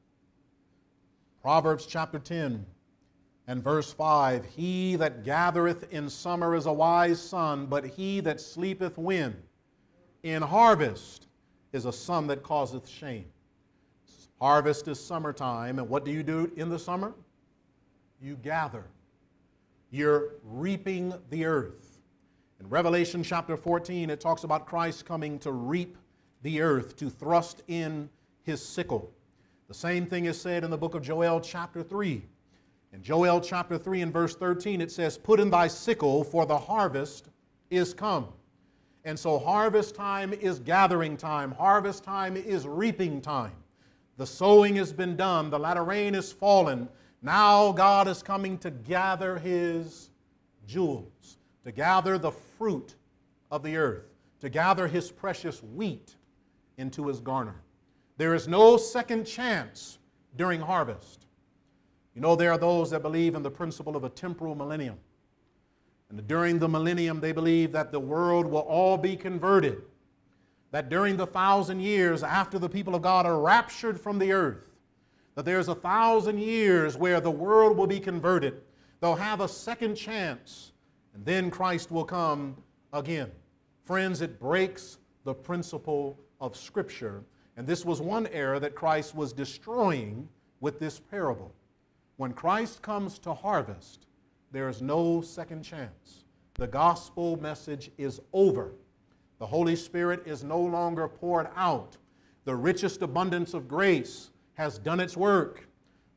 Proverbs chapter ten and verse five. He that gathereth in summer is a wise son, but he that sleepeth when? In harvest is a son that causeth shame. Harvest is summertime, and what do you do in the summer? You gather. You're reaping the earth. In Revelation chapter fourteen, it talks about Christ coming to reap the earth, to thrust in his sickle. The same thing is said in the book of Joel chapter three. In Joel chapter three and verse thirteen, it says, put in thy sickle, for the harvest is come. And so harvest time is gathering time. Harvest time is reaping time. The sowing has been done. The latter rain is fallen. Now God is coming to gather his jewels, to gather the fruit of the earth, to gather his precious wheat into his garner. There is no second chance during harvest. You know, there are those that believe in the principle of a temporal millennium. And during the millennium, they believe that the world will all be converted. That during the thousand years after the people of God are raptured from the earth, that there's a thousand years where the world will be converted. They'll have a second chance, and then Christ will come again. Friends, it breaks the principle of Scripture, and this was one error that Christ was destroying with this parable. When Christ comes to harvest, there is no second chance. The gospel message is over. The Holy Spirit is no longer poured out. The richest abundance of grace has done its work.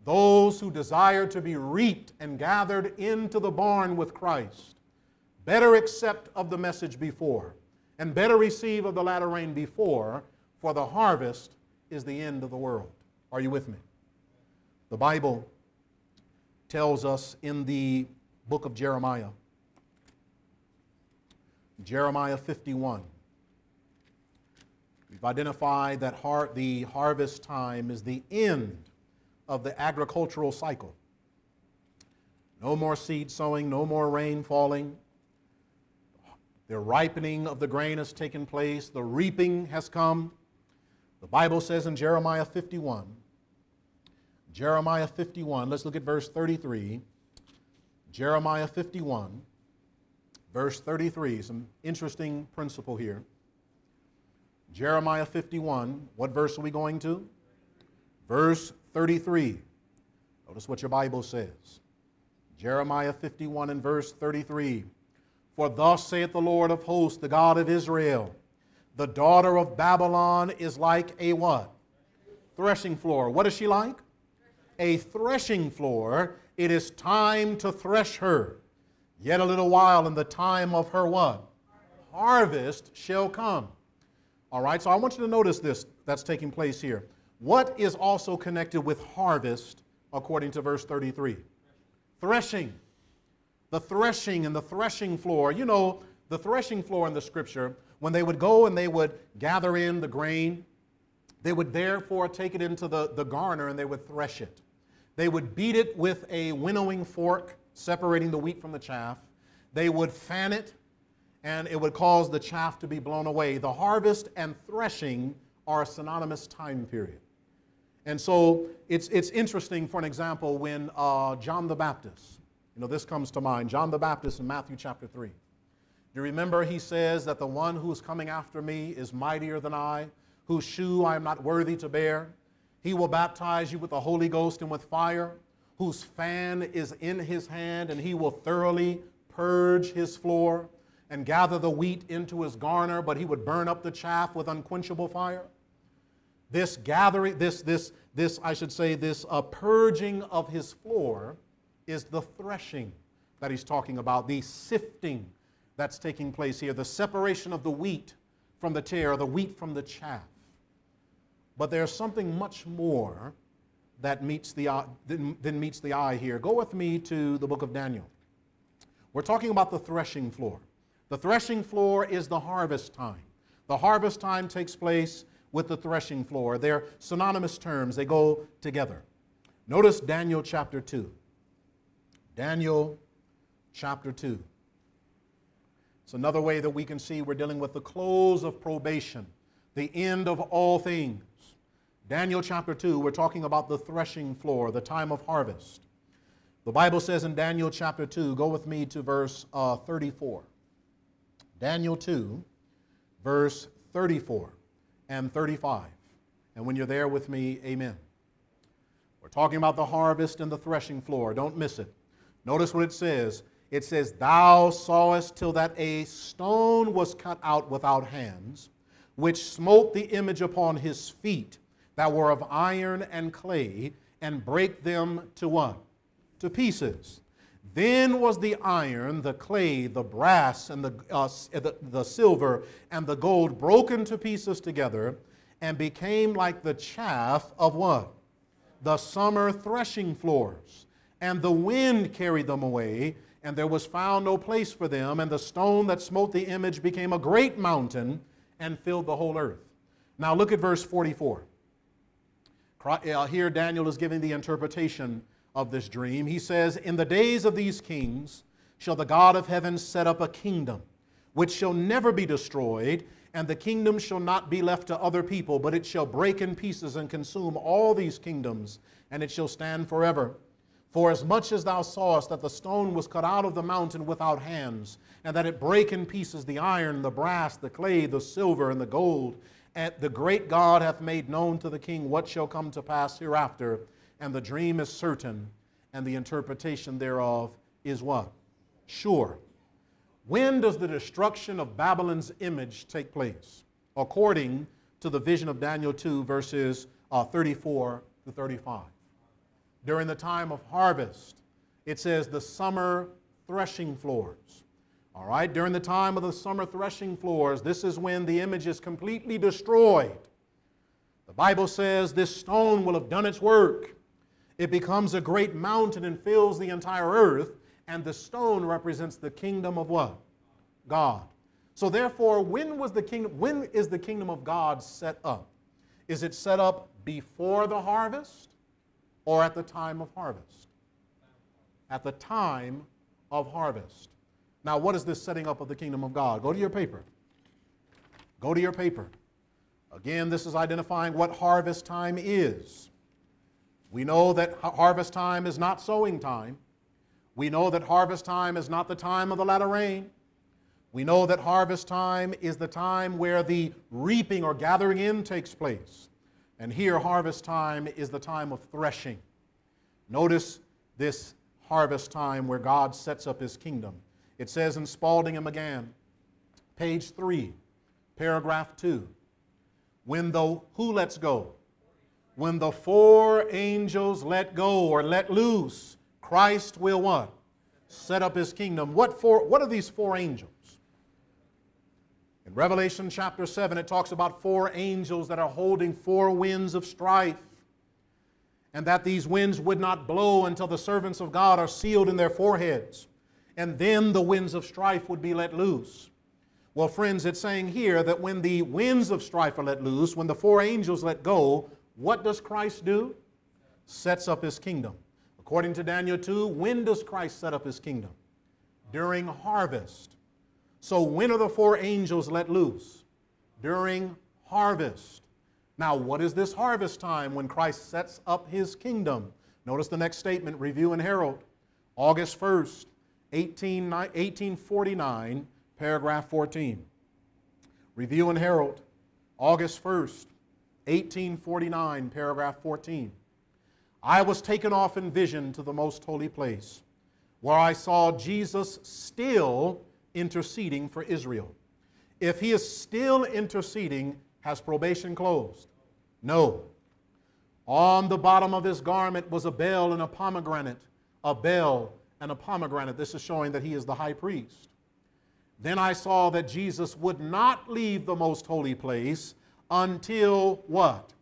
those who desire to be reaped and gathered into the barn with Christ, better accept of the message before, and better receive of the latter rain before, for the harvest is the end of the world. Are you with me? The Bible tells us in the book of Jeremiah, Jeremiah fifty-one, we've identified that har- the harvest time is the end of the agricultural cycle. No more seed sowing, no more rain falling. The ripening of the grain has taken place. The reaping has come. The Bible says in Jeremiah fifty-one, Jeremiah fifty-one, let's look at verse thirty-three. Jeremiah fifty-one, verse thirty-three, some interesting principle here. Jeremiah fifty-one, what verse are we going to? Verse thirty-three. Notice what your Bible says. Jeremiah fifty-one and verse thirty-three. For thus saith the Lord of hosts, the God of Israel, the daughter of Babylon is like a what? Threshing floor. What is she like? A threshing floor. It is time to thresh her. Yet a little while, and the time of her what? Harvest shall come. All right, so I want you to notice this that's taking place here. What is also connected with harvest according to verse thirty-three? Threshing. The threshing and the threshing floor. You know, the threshing floor in the scripture, when they would go and they would gather in the grain, they would therefore take it into the, the garner and they would thresh it. They would beat it with a winnowing fork, separating the wheat from the chaff. They would fan it, and it would cause the chaff to be blown away. The harvest and threshing are a synonymous time period. And so it's, it's interesting, for an example, when uh, John the Baptist, you know, this comes to mind, John the Baptist in Matthew chapter three. Do you remember he says that the one who is coming after me is mightier than I, whose shoe I am not worthy to bear? He will baptize you with the Holy Ghost and with fire, whose fan is in his hand, and he will thoroughly purge his floor and gather the wheat into his garner, but he would burn up the chaff with unquenchable fire. This gathering, this, this, this, I should say, this uh, purging of his floor is the threshing that he's talking about, the sifting that's taking place here, the separation of the wheat from the tare, the wheat from the chaff. But there's something much more that meets the eye, than, than meets the eye here. Go with me to the book of Daniel. We're talking about the threshing floor. The threshing floor is the harvest time. The harvest time takes place with the threshing floor. They're synonymous terms. They go together. Notice Daniel chapter two. Daniel chapter two. It's another way that we can see we're dealing with the close of probation, the end of all things. Daniel chapter two, we're talking about the threshing floor, the time of harvest. The Bible says in Daniel chapter two, go with me to verse uh, thirty-four. Daniel two, verse thirty-four and thirty-five. And when you're there with me, amen. We're talking about the harvest and the threshing floor. Don't miss it. Notice what it says. It says, thou sawest till that a stone was cut out without hands, which smote the image upon his feet, that were of iron and clay, and brake them to what? To pieces. Then was the iron, the clay, the brass, and the, uh, the, the silver, and the gold broken to pieces together, and became like the chaff of what? The summer threshing floors. And the wind carried them away, and there was found no place for them, and the stone that smote the image became a great mountain and filled the whole earth. Now look at verse forty-four. Here Daniel is giving the interpretation of this dream. He says, in the days of these kings shall the God of heaven set up a kingdom, which shall never be destroyed, and the kingdom shall not be left to other people, but it shall break in pieces and consume all these kingdoms, and it shall stand forever. For as much as thou sawest that the stone was cut out of the mountain without hands, and that it brake in pieces the iron, the brass, the clay, the silver, and the gold, and the great God hath made known to the king what shall come to pass hereafter, and the dream is certain, and the interpretation thereof is what? Sure. When does the destruction of Babylon's image take place? According to the vision of Daniel two, verses uh, thirty-four to thirty-five. during the time of harvest. It says the summer threshing floors. All right, during the time of the summer threshing floors, this is when the image is completely destroyed. The Bible says this stone will have done its work. It becomes a great mountain and fills the entire earth, and the stone represents the kingdom of what? God. So therefore, when was the kingdom, when is the kingdom of God set up? Is it set up before the harvest or at the time of harvest? At the time of harvest. Now, what is this setting up of the kingdom of God? Go to your paper. Go to your paper. Again, this is identifying what harvest time is. We know that harvest time is not sowing time. We know that harvest time is not the time of the latter rain. We know that harvest time is the time where the reaping or gathering in takes place. And here, harvest time is the time of threshing. Notice this harvest time where God sets up His kingdom. It says in Spalding and McGann, page three, paragraph two, when the, who lets go? When the four angels let go or let loose, Christ will what? Set up His kingdom. What, for, what are these four angels? In Revelation chapter seven, it talks about four angels that are holding four winds of strife, and that these winds would not blow until the servants of God are sealed in their foreheads, and then the winds of strife would be let loose. Well, friends, it's saying here that when the winds of strife are let loose, when the four angels let go, what does Christ do? Sets up His kingdom. According to Daniel two, when does Christ set up His kingdom? During harvest. So when are the four angels let loose? During harvest. Now, what is this harvest time when Christ sets up His kingdom? Notice the next statement, Review and Herald, August first, eighteen forty-nine, paragraph fourteen. Review and Herald, August first, eighteen forty-nine, paragraph fourteen. I was taken off in vision to the most holy place, where I saw Jesus still interceding for Israel. If He is still interceding, has probation closed? No. On the bottom of His garment was a bell and a pomegranate, a bell and a pomegranate. This is showing that He is the high priest. Then I saw that Jesus would not leave the most holy place until what?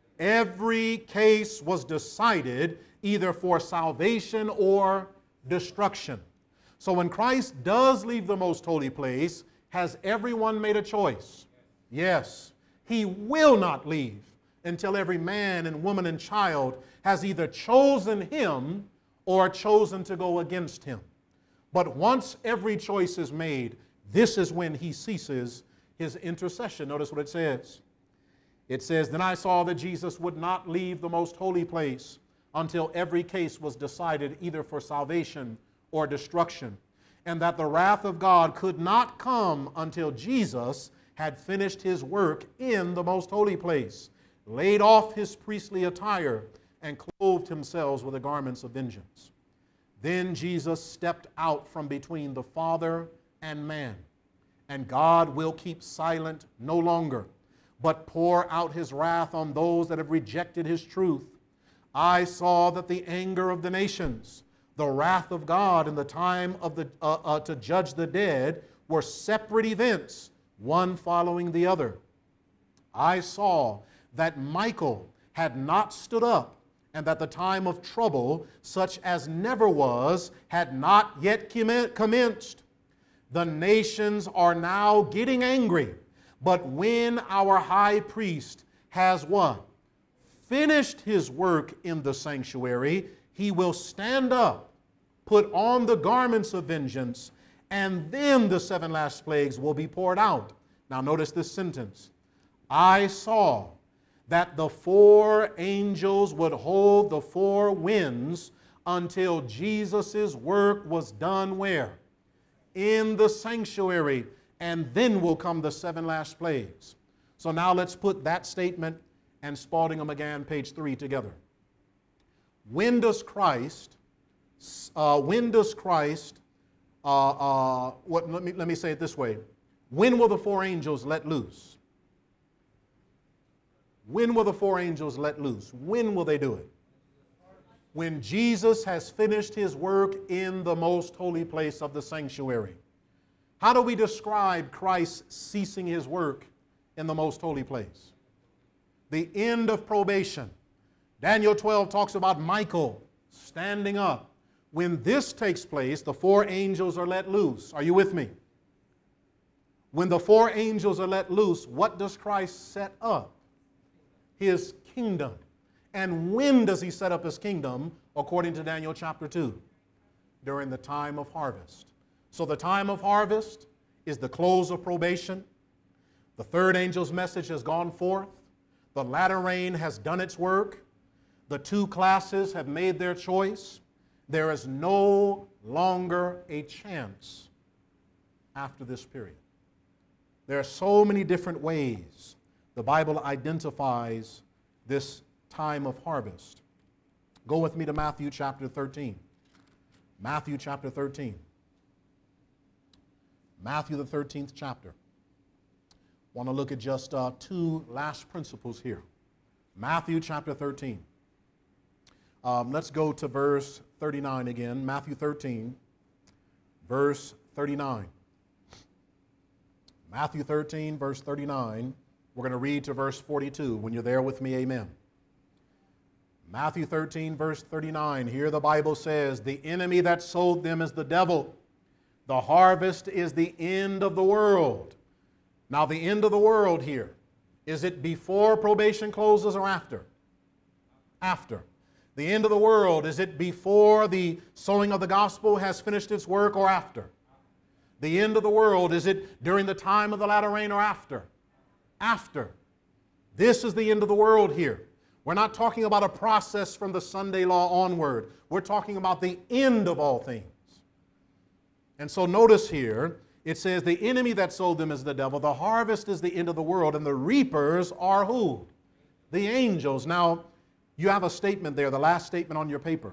Every case was decided either for salvation or destruction. So when Christ does leave the most holy place, has everyone made a choice? Yes. He will not leave until every man and woman and child has either chosen Him or chosen to go against Him. But once every choice is made, this is when He ceases His intercession. Notice what it says. It says, then I saw that Jesus would not leave the most holy place until every case was decided either for salvation or destruction, and that the wrath of God could not come until Jesus had finished His work in the most holy place, laid off His priestly attire, and clothed Himself with the garments of vengeance. Then Jesus stepped out from between the Father and man, and God will keep silent no longer, but pour out His wrath on those that have rejected His truth. I saw that the anger of the nations, the wrath of God, and the time of the, uh, uh, to judge the dead were separate events, one following the other. I saw that Michael had not stood up, and that the time of trouble, such as never was, had not yet commenced. The nations are now getting angry, but when our high priest has what? Finished his work in the sanctuary, he will stand up, put on the garments of vengeance, and then the seven last plagues will be poured out. Now notice this sentence. I saw that the four angels would hold the four winds until Jesus' work was done where? In the sanctuary, and then will come the seven last plagues. So now let's put that statement and Spalding and McGann, page three, together. When does Christ, uh, when does Christ, uh, uh, what, let me, let me say it this way. When will the four angels let loose? When will the four angels let loose? When will they do it? when Jesus has finished his work in the most holy place of the sanctuary. How do we describe Christ ceasing his work in the most holy place? The end of probation. Daniel twelve talks about Michael standing up. When this takes place, the four angels are let loose. Are you with me? When the four angels are let loose, what does Christ set up? His kingdom. And when does he set up his kingdom? According to Daniel chapter two, during the time of harvest. So the time of harvest is the close of probation. The third angel's message has gone forth. The latter rain has done its work. The two classes have made their choice. There is no longer a chance after this period. There are so many different ways the Bible identifies this time of harvest. Go with me to Matthew chapter thirteen. Matthew chapter thirteen. Matthew the thirteenth chapter. Want to look at just uh, two last principles here. Matthew chapter thirteen. Um, let's go to verse thirty-nine again. Matthew thirteen, verse thirty-nine. Matthew thirteen, verse thirty-nine. We're going to read to verse forty-two. When you're there with me, amen. Matthew thirteen, verse thirty-nine. Here the Bible says, the enemy that sowed them is the devil. The harvest is the end of the world. Now, the end of the world here, is it before probation closes or after? After. The end of the world, is it before the sowing of the gospel has finished its work or after? The end of the world, is it during the time of the latter rain or after? After. This is the end of the world here. We're not talking about a process from the Sunday law onward. We're talking about the end of all things. And so notice here, it says the enemy that sowed them is the devil. The harvest is the end of the world, and the reapers are who? The angels. Now, you have a statement there, the last statement on your paper.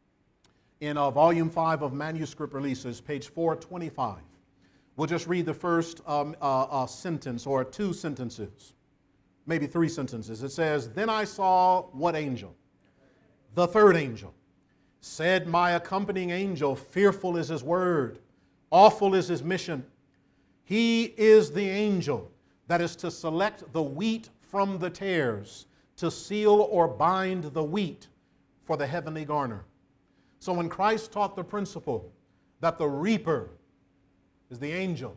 In uh, volume five of manuscript releases, page four twenty-five. We'll just read the first um, uh, uh, sentence or two sentences, maybe three sentences. It says, then I saw what angel? The third angel. Said my accompanying angel, fearful is his word, awful is his mission. He is the angel that is to select the wheat from the tares, to seal or bind the wheat for the heavenly garner. So when Christ taught the principle that the reaper is the angels,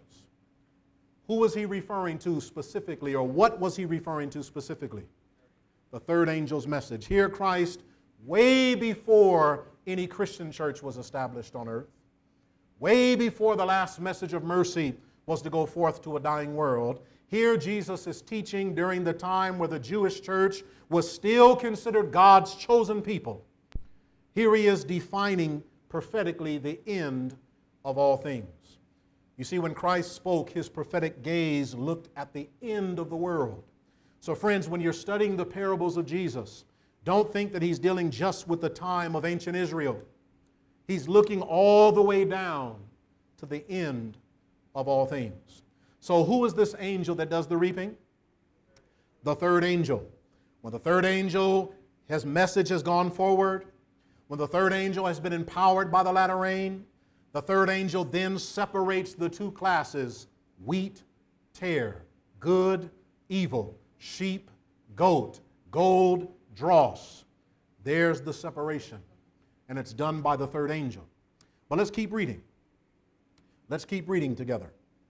who was he referring to specifically, or what was he referring to specifically? The third angel's message. Here Christ, way before any Christian church was established on earth, way before the last message of mercy was to go forth to a dying world, here Jesus is teaching during the time where the Jewish church was still considered God's chosen people. Here he is defining prophetically the end of all things. You see, when Christ spoke, his prophetic gaze looked at the end of the world. So friends, when you're studying the parables of Jesus, don't think that he's dealing just with the time of ancient Israel. He's looking all the way down to the end of all things. So who is this angel that does the reaping? The third angel. When the third angel, his message has gone forward, when the third angel has been empowered by the latter rain, the third angel then separates the two classes, wheat, tare, good, evil, sheep, goat, gold, dross. There's the separation. And it's done by the third angel. But let's keep reading. Let's keep reading together.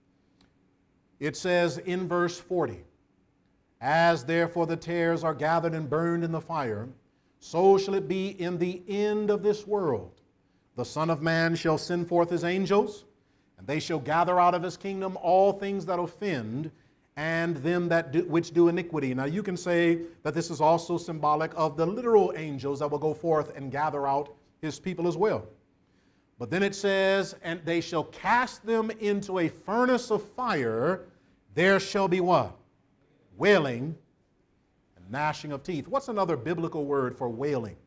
It says in verse forty, as therefore the tares are gathered and burned in the fire, so shall it be in the end of this world. The Son of Man shall send forth his angels, and they shall gather out of his kingdom all things that offend, and them that do, which do iniquity. Now you can say that this is also symbolic of the literal angels that will go forth and gather out his people as well. But then it says, and they shall cast them into a furnace of fire. There shall be what? Wailing and gnashing of teeth. What's another biblical word for wailing?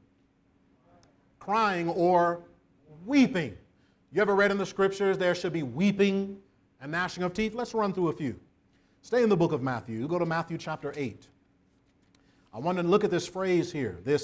Crying or weeping. You ever read in the scriptures there should be weeping and gnashing of teeth? Let's run through a few. Stay in the book of Matthew. Go to Matthew chapter eight. I want to look at this phrase here, this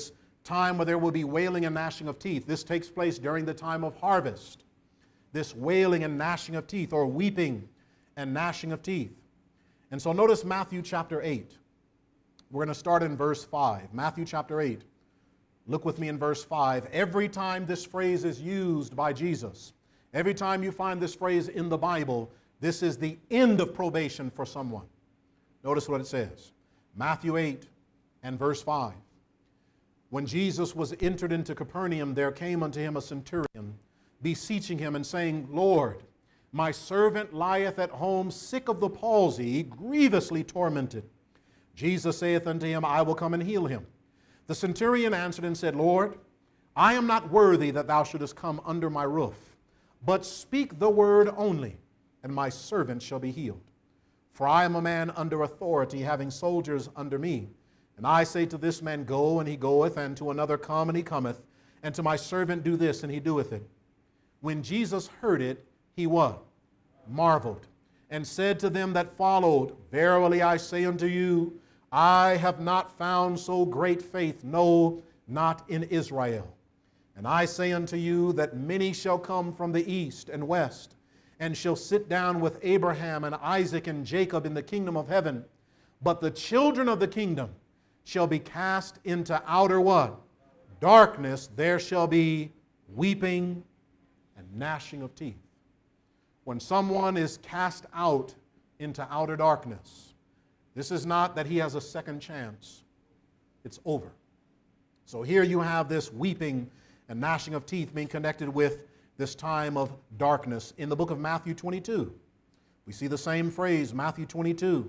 time where there will be wailing and gnashing of teeth. This takes place during the time of harvest. This wailing and gnashing of teeth, or weeping and gnashing of teeth. And so notice Matthew chapter eight. We're going to start in verse five. Matthew chapter eight. Look with me in verse five. Every time this phrase is used by Jesus, every time you find this phrase in the Bible, this is the end of probation for someone. Notice what it says. Matthew eight and verse five. When Jesus was entered into Capernaum, there came unto him a centurion, beseeching him and saying, Lord, my servant lieth at home sick of the palsy, grievously tormented. Jesus saith unto him, I will come and heal him. The centurion answered and said, Lord, I am not worthy that thou shouldest come under my roof, but speak the word only, and my servant shall be healed. For I am a man under authority, having soldiers under me. And I say to this man, go, and he goeth, and to another, come, and he cometh, and to my servant, do this, and he doeth it. When Jesus heard it, he what? Marveled, and said to them that followed, Verily I say unto you, I have not found so great faith, no, not in Israel. And I say unto you that many shall come from the east and west, and shall sit down with Abraham and Isaac and Jacob in the kingdom of heaven. But the children of the kingdom shall be cast into outer what? Darkness. There shall be weeping and gnashing of teeth. When someone is cast out into outer darkness, this is not that he has a second chance. It's over. So here you have this weeping and gnashing of teeth being connected with this time of darkness. In the book of Matthew twenty-two, we see the same phrase, Matthew twenty-two.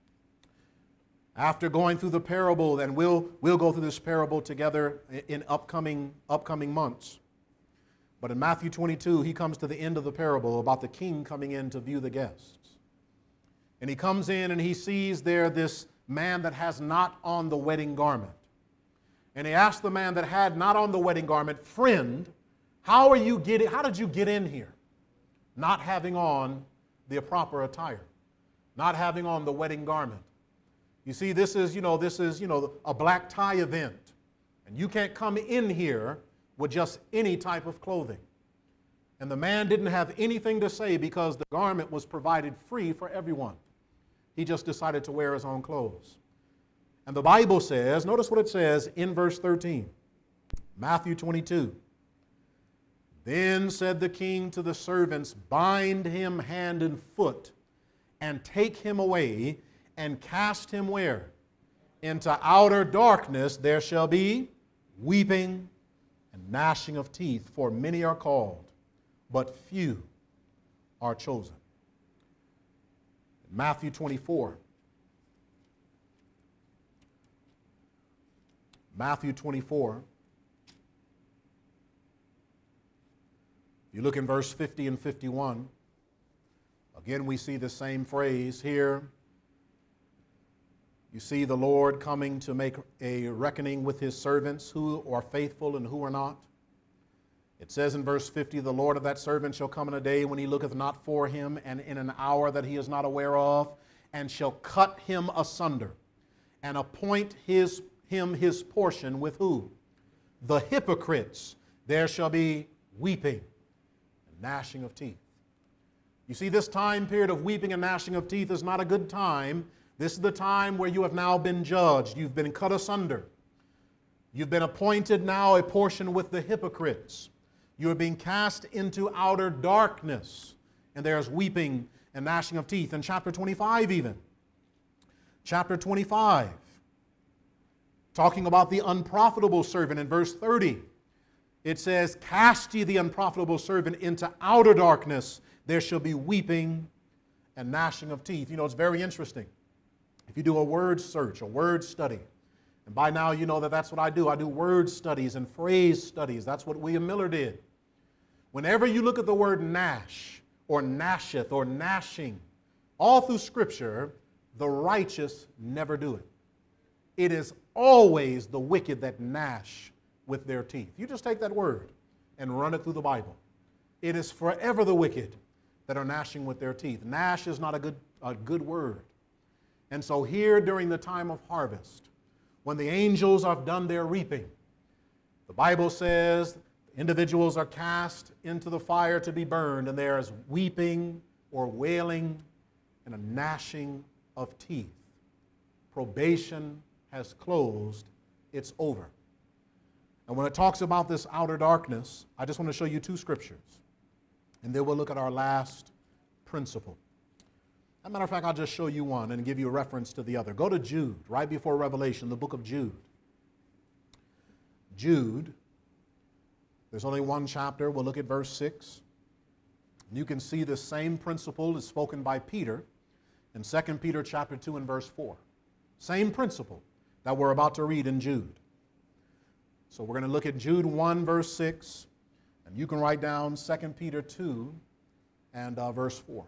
After going through the parable, and we'll, we'll go through this parable together in upcoming, upcoming months. But in Matthew twenty-two, he comes to the end of the parable about the king coming in to view the guests. And he comes in and he sees there this man that has not on the wedding garment. And he asks the man that had not on the wedding garment, friend, how are you getting, how did you get in here? Not having on the proper attire, not having on the wedding garment. You see, this is, you know, this is, you know, a black tie event. And you can't come in here with just any type of clothing. And the man didn't have anything to say because the garment was provided free for everyone. He just decided to wear his own clothes. And the Bible says, notice what it says in verse thirteen, Matthew twenty-two. Then said the king to the servants, bind him hand and foot, and take him away, and cast him where? Into outer darkness. There shall be weeping and gnashing of teeth, for many are called, but few are chosen. Matthew twenty-four. Matthew twenty-four. You look in verse fifty and fifty-one. Again, we see the same phrase here. You see the Lord coming to make a reckoning with his servants, who are faithful and who are not. It says in verse fifty, the Lord of that servant shall come in a day when he looketh not for him, and in an hour that he is not aware of, and shall cut him asunder, and appoint his, him his portion with who? The hypocrites. There shall be weeping and gnashing of teeth. You see, this time period of weeping and gnashing of teeth is not a good time. This is the time where you have now been judged. You've been cut asunder. You've been appointed now a portion with the hypocrites. You are being cast into outer darkness, and there's weeping and gnashing of teeth. In chapter twenty-five even, chapter twenty-five, talking about the unprofitable servant in verse thirty, it says, cast ye the unprofitable servant into outer darkness, there shall be weeping and gnashing of teeth. You know, it's very interesting. If you do a word search, a word study, and by now you know that that's what I do. I do word studies and phrase studies. That's what William Miller did. Whenever you look at the word gnash, or gnasheth, or gnashing, all through Scripture, the righteous never do it. It is always the wicked that gnash with their teeth. You just take that word and run it through the Bible. It is forever the wicked that are gnashing with their teeth. Gnash is not a good, a good word. And so here during the time of harvest, when the angels have done their reaping, Bible says individuals are cast into the fire to be burned, and there is weeping or wailing and a gnashing of teeth. Probation has closed. It's over. And when it talks about this outer darkness, I just want to show you two scriptures. And then we'll look at our last principle. As a matter of fact, I'll just show you one and give you a reference to the other. Go to Jude, right before Revelation, the book of Jude. Jude, there's only one chapter. We'll look at verse six. You can see the same principle is spoken by Peter in Second Peter chapter two and verse four. Same principle that we're about to read in Jude. So we're going to look at Jude one, verse six, and you can write down Second Peter two and uh, verse four.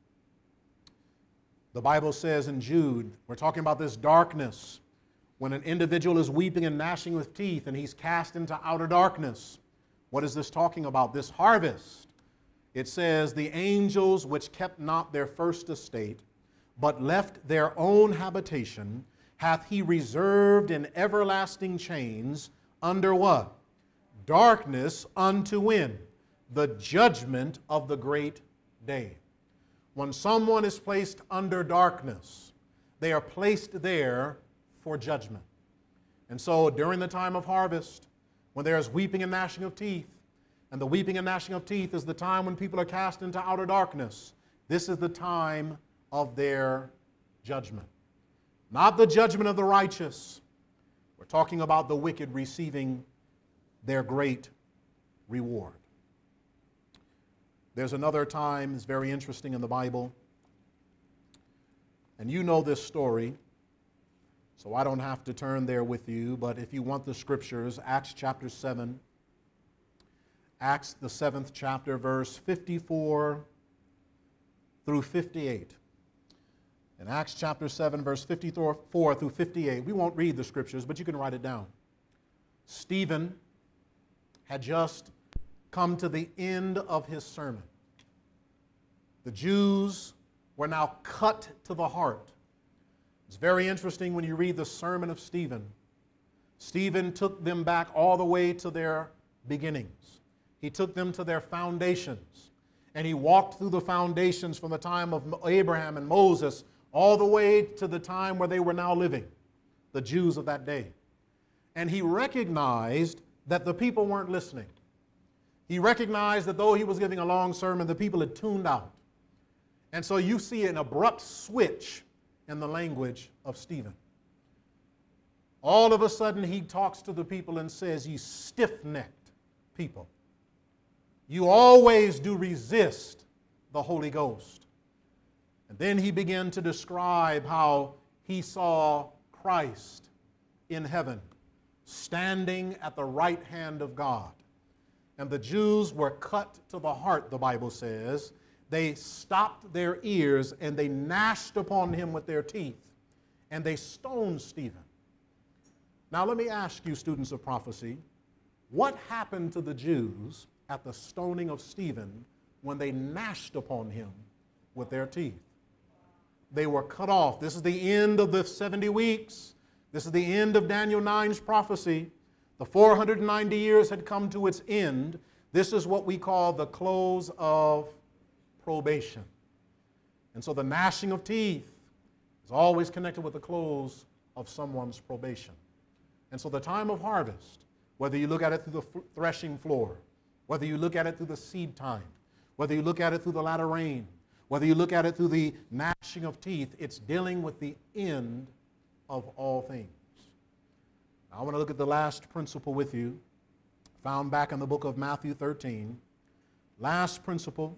The Bible says in Jude, we're talking about this darkness, when an individual is weeping and gnashing with teeth and he's cast into outer darkness. What is this talking about? This harvest. It says, the angels which kept not their first estate, but left their own habitation, hath he reserved in everlasting chains, under what? Darkness unto when? The judgment of the great day. When someone is placed under darkness, they are placed there for judgment. And so during the time of harvest, when there is weeping and gnashing of teeth, and the weeping and gnashing of teeth is the time when people are cast into outer darkness, this is the time of their judgment. Not the judgment of the righteous. We're talking about the wicked receiving their great reward. There's another time, it's very interesting in the Bible, and you know this story, so I don't have to turn there with you, but if you want the scriptures, Acts chapter seven, Acts the seventh chapter, verse fifty-four through fifty-eight. In Acts chapter seven, verse fifty-four through fifty-eight, we won't read the scriptures, but you can write it down. Stephen had just come to the end of his sermon. The Jews were now cut to the heart. It's very interesting when you read the sermon of Stephen. Stephen took them back all the way to their beginnings. He took them to their foundations. And he walked through the foundations from the time of Abraham and Moses all the way to the time where they were now living, the Jews of that day. And he recognized that the people weren't listening. He recognized that though he was giving a long sermon, the people had tuned out. And so you see an abrupt switch in the language of Stephen. All of a sudden he talks to the people and says, "You stiff-necked people, you always do resist the Holy Ghost." And then he began to describe how he saw Christ in heaven, standing at the right hand of God. And the Jews were cut to the heart, the Bible says. They stopped their ears and they gnashed upon him with their teeth. And they stoned Stephen. Now let me ask you, students of prophecy, what happened to the Jews at the stoning of Stephen when they gnashed upon him with their teeth? They were cut off. This is the end of the seventy weeks. This is the end of Daniel nine's prophecy. The four hundred ninety years had come to its end. This is what we call the close of probation. And so the gnashing of teeth is always connected with the close of someone's probation. And so the time of harvest, whether you look at it through the threshing floor, whether you look at it through the seed time, whether you look at it through the latter rain, whether you look at it through the gnashing of teeth, it's dealing with the end of all things. Now, I want to look at the last principle with you, found back in the book of Matthew thirteen. Last principle,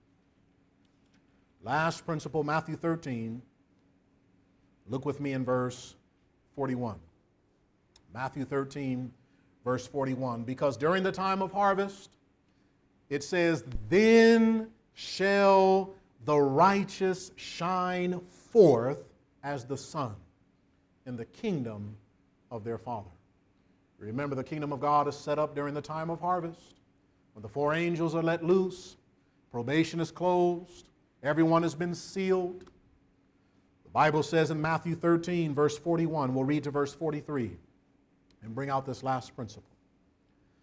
last principle, Matthew thirteen. Look with me in verse forty-one. Matthew thirteen, verse forty-one. Because during the time of harvest, it says, "Then shall the righteous shine forth as the sun in the kingdom of their Father." Remember, the kingdom of God is set up during the time of harvest, when the four angels are let loose, probation is closed, everyone has been sealed. The Bible says in Matthew thirteen, verse forty-one, we'll read to verse forty-three and bring out this last principle.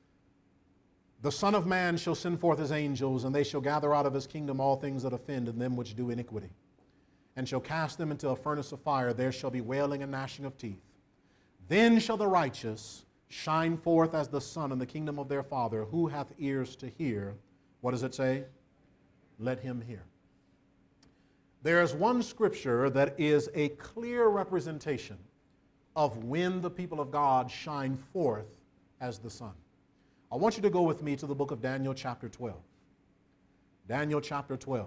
The Son of Man shall send forth his angels, and they shall gather out of his kingdom all things that offend and them which do iniquity, and shall cast them into a furnace of fire. There shall be wailing and gnashing of teeth. Then shall the righteous shine forth as the sun in the kingdom of their Father. Who hath ears to hear? What does it say? Let him hear. There is one scripture that is a clear representation of when the people of God shine forth as the sun. I want you to go with me to the book of Daniel chapter twelve. Daniel chapter twelve.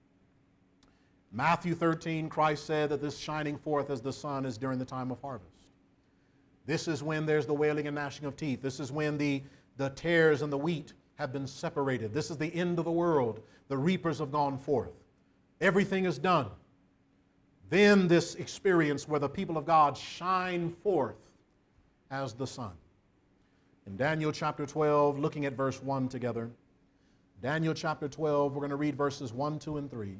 Matthew thirteen, Christ said that this shining forth as the sun is during the time of harvest. This is when there's the wailing and gnashing of teeth. This is when the, the tares and the wheat have been separated. This is the end of the world. The reapers have gone forth. Everything is done. Then this experience where the people of God shine forth as the sun. In Daniel chapter twelve, looking at verse one together. Daniel chapter twelve, we're going to read verses one, two, and three.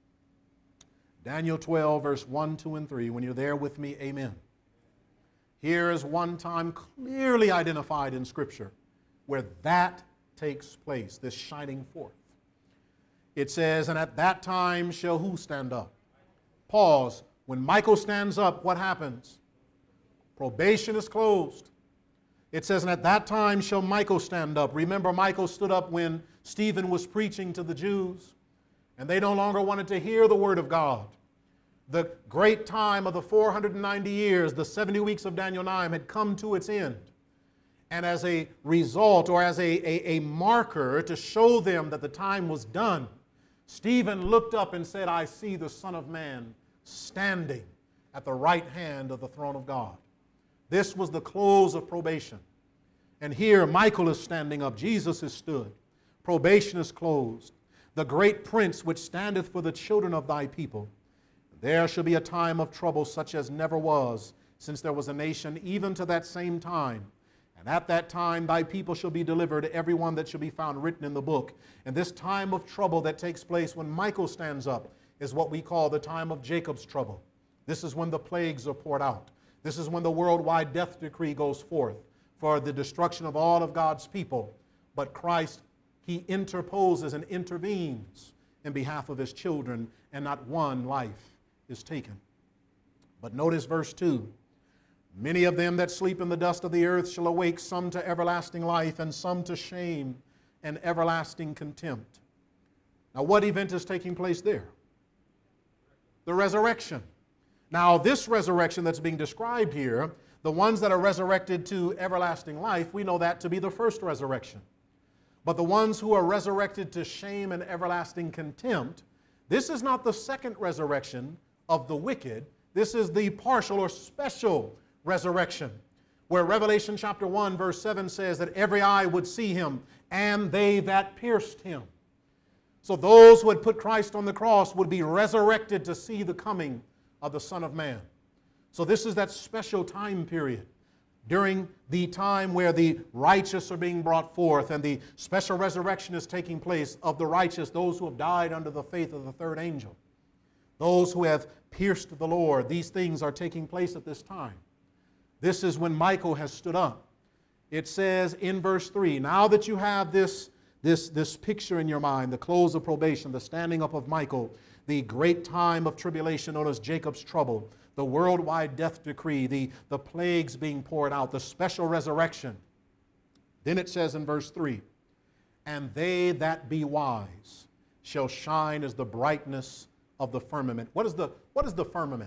Daniel twelve, verse one, two, and three. When you're there with me, amen. Here is one time clearly identified in Scripture where that takes place, this shining forth. It says, and at that time shall who stand up? Pause. When Michael stands up, what happens? Probation is closed. It says, and at that time shall Michael stand up. Remember, Michael stood up when Stephen was preaching to the Jews, and they no longer wanted to hear the word of God. The great time of the four hundred ninety years, the seventy weeks of Daniel nine, had come to its end. And as a result, or as a, a, a marker to show them that the time was done, Stephen looked up and said, I see the Son of Man standing at the right hand of the throne of God. This was the close of probation. And here Michael is standing up. Jesus is stood. Probation is closed. The great prince which standeth for the children of thy people. There shall be a time of trouble such as never was, since there was a nation, even to that same time. And at that time thy people shall be delivered, every one that shall be found written in the book. And this time of trouble that takes place when Michael stands up is what we call the time of Jacob's trouble. This is when the plagues are poured out. This is when the worldwide death decree goes forth for the destruction of all of God's people. But Christ, he interposes and intervenes in behalf of his children, and not one life is taken. But notice verse two. Many of them that sleep in the dust of the earth shall awake, some to everlasting life, and some to shame and everlasting contempt. Now, what event is taking place there? The resurrection. Now, this resurrection that's being described here, the ones that are resurrected to everlasting life, we know that to be the first resurrection. But the ones who are resurrected to shame and everlasting contempt, this is not the second resurrection of the wicked. This is the partial or special resurrection, where Revelation chapter one verse seven says that every eye would see him, and they that pierced him. So those who had put Christ on the cross would be resurrected to see the coming of the Son of Man. So this is that special time period during the time where the righteous are being brought forth, and the special resurrection is taking place of the righteous, those who have died under the faith of the third angel, those who have pierced the Lord. These things are taking place at this time. This is when Michael has stood up. It says in verse three, now that you have this, this, this picture in your mind, the close of probation, the standing up of Michael, the great time of tribulation known as Jacob's trouble, the worldwide death decree, the, the plagues being poured out, the special resurrection. Then it says in verse three, and they that be wise shall shine as the brightness of the firmament. What is the, what is the firmament?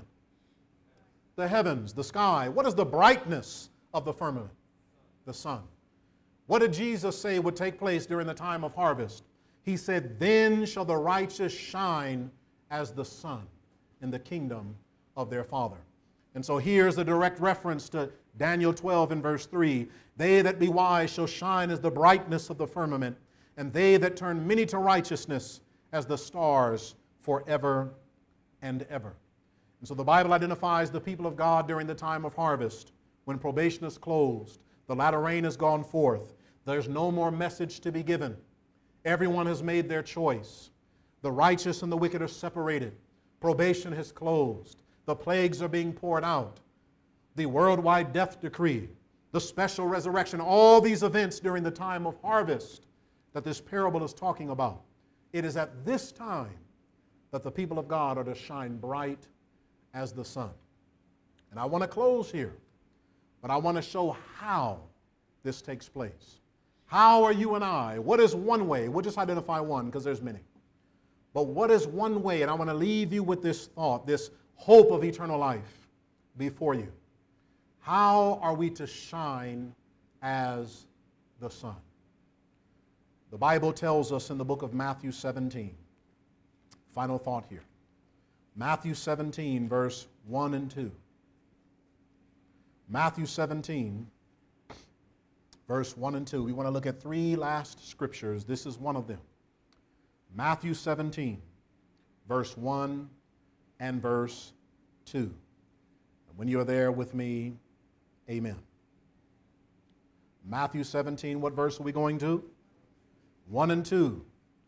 The heavens, the sky. What is the brightness of the firmament? The sun. What did Jesus say would take place during the time of harvest? He said, then shall the righteous shine as the sun in the kingdom of their Father. And so here's a direct reference to Daniel twelve in verse three. They that be wise shall shine as the brightness of the firmament, and they that turn many to righteousness as the stars forever and ever. And so the Bible identifies the people of God during the time of harvest, when probation is closed, the latter rain has gone forth, there's no more message to be given. Everyone has made their choice. The righteous and the wicked are separated. Probation has closed. The plagues are being poured out. The worldwide death decree, the special resurrection, all these events during the time of harvest that this parable is talking about. It is at this time that the people of God are to shine bright as the sun. And I want to close here, but I want to show how this takes place. How are you and I? What is one way? We'll just identify one because there's many. But what is one way? And I want to leave you with this thought, this hope of eternal life before you. How are we to shine as the sun? The Bible tells us in the book of Matthew seventeen, final thought here. Matthew seventeen, verse one and two. Matthew seventeen, verse one and two. We want to look at three last scriptures. This is one of them. Matthew seventeen, verse one and verse two. When you are there with me, amen. Matthew seventeen, what verse are we going to? one and two.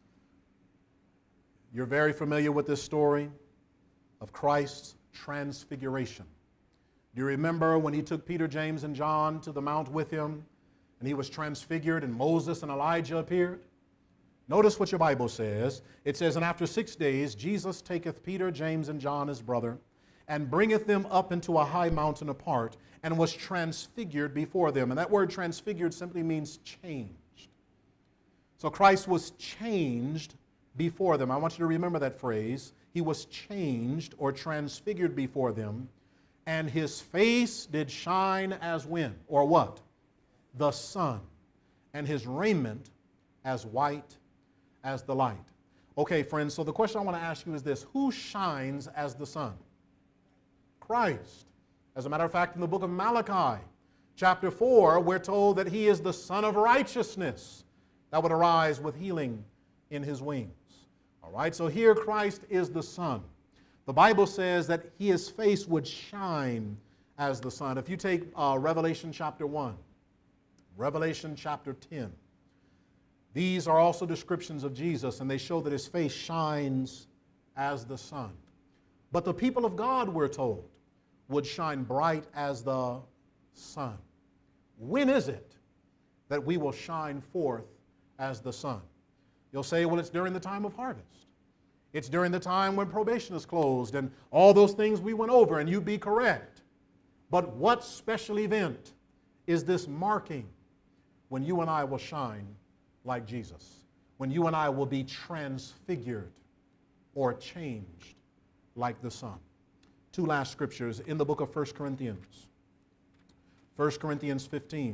You're very familiar with this story of Christ's transfiguration. Do you remember when he took Peter, James, and John to the mount with him, and he was transfigured, and Moses and Elijah appeared? Notice what your Bible says. It says, "And after six days Jesus taketh Peter, James, and John his brother, and bringeth them up into a high mountain apart, and was transfigured before them." And that word transfigured simply means changed. So Christ was changed before them. I want you to remember that phrase. He was changed or transfigured before them, and his face did shine as when? Or what? The sun, and his raiment as white as the light. Okay, friends, so the question I want to ask you is this: who shines as the sun? Christ. As a matter of fact, in the book of Malachi, chapter four, we're told that he is the Son of righteousness that would arise with healing in his wings. All right, so here Christ is the sun. The Bible says that his face would shine as the sun. If you take uh, Revelation chapter one, Revelation chapter ten, these are also descriptions of Jesus, and they show that his face shines as the sun. But the people of God, we're told, would shine bright as the sun. When is it that we will shine forth as the sun? You'll say, well, it's during the time of harvest. It's during the time when probation is closed and all those things we went over, and you'd be correct. But what special event is this marking when you and I will shine like Jesus? When you and I will be transfigured or changed like the sun? Two last scriptures in the book of First Corinthians. First Corinthians fifteen.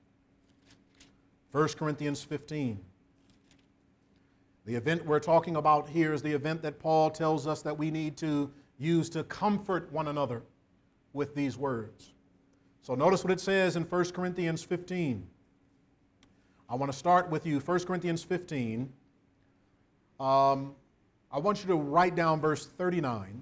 First Corinthians fifteen. The event we're talking about here is the event that Paul tells us that we need to use to comfort one another with these words. So notice what it says in First Corinthians fifteen. I want to start with you, First Corinthians fifteen. Um, I want you to write down verse thirty-nine,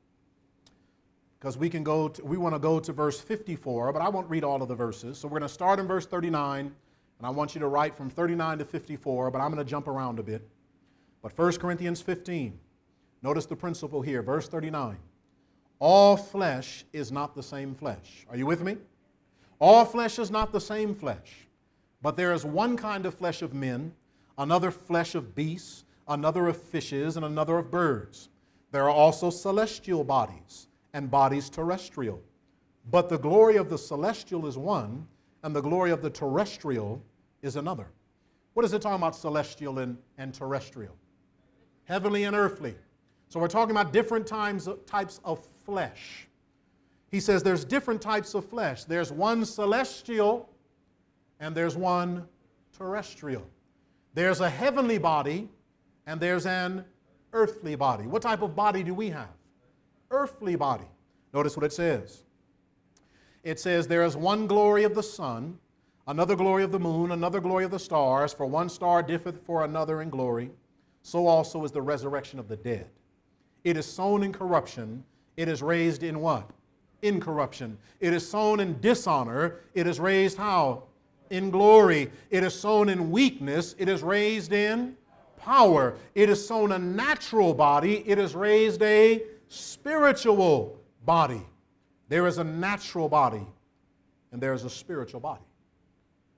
because we can go to, we want to go to verse fifty-four, but I won't read all of the verses. So we're going to start in verse thirty-nine, and I want you to write from thirty-nine to fifty-four, but I'm going to jump around a bit. But First Corinthians fifteen, notice the principle here, verse thirty-nine. All flesh is not the same flesh. Are you with me? All flesh is not the same flesh, but there is one kind of flesh of men, another flesh of beasts, another of fishes, and another of birds. There are also celestial bodies and bodies terrestrial. But the glory of the celestial is one, and the glory of the terrestrial is another. What is it talking about, celestial and, and terrestrial? Heavenly and earthly. So we're talking about different times, types of flesh. He says there's different types of flesh. There's one celestial and there's one terrestrial. There's a heavenly body and there's an earthly body. What type of body do we have? Earthly body. Notice what it says. It says there is one glory of the sun, another glory of the moon, another glory of the stars, for one star differeth for another in glory. So also is the resurrection of the dead. It is sown in corruption, it is raised in what? Incorruption. It is sown in dishonor, it is raised how? In glory. It is sown in weakness, it is raised in power. It is sown a natural body, it is raised a spiritual body. There is a natural body and there is a spiritual body.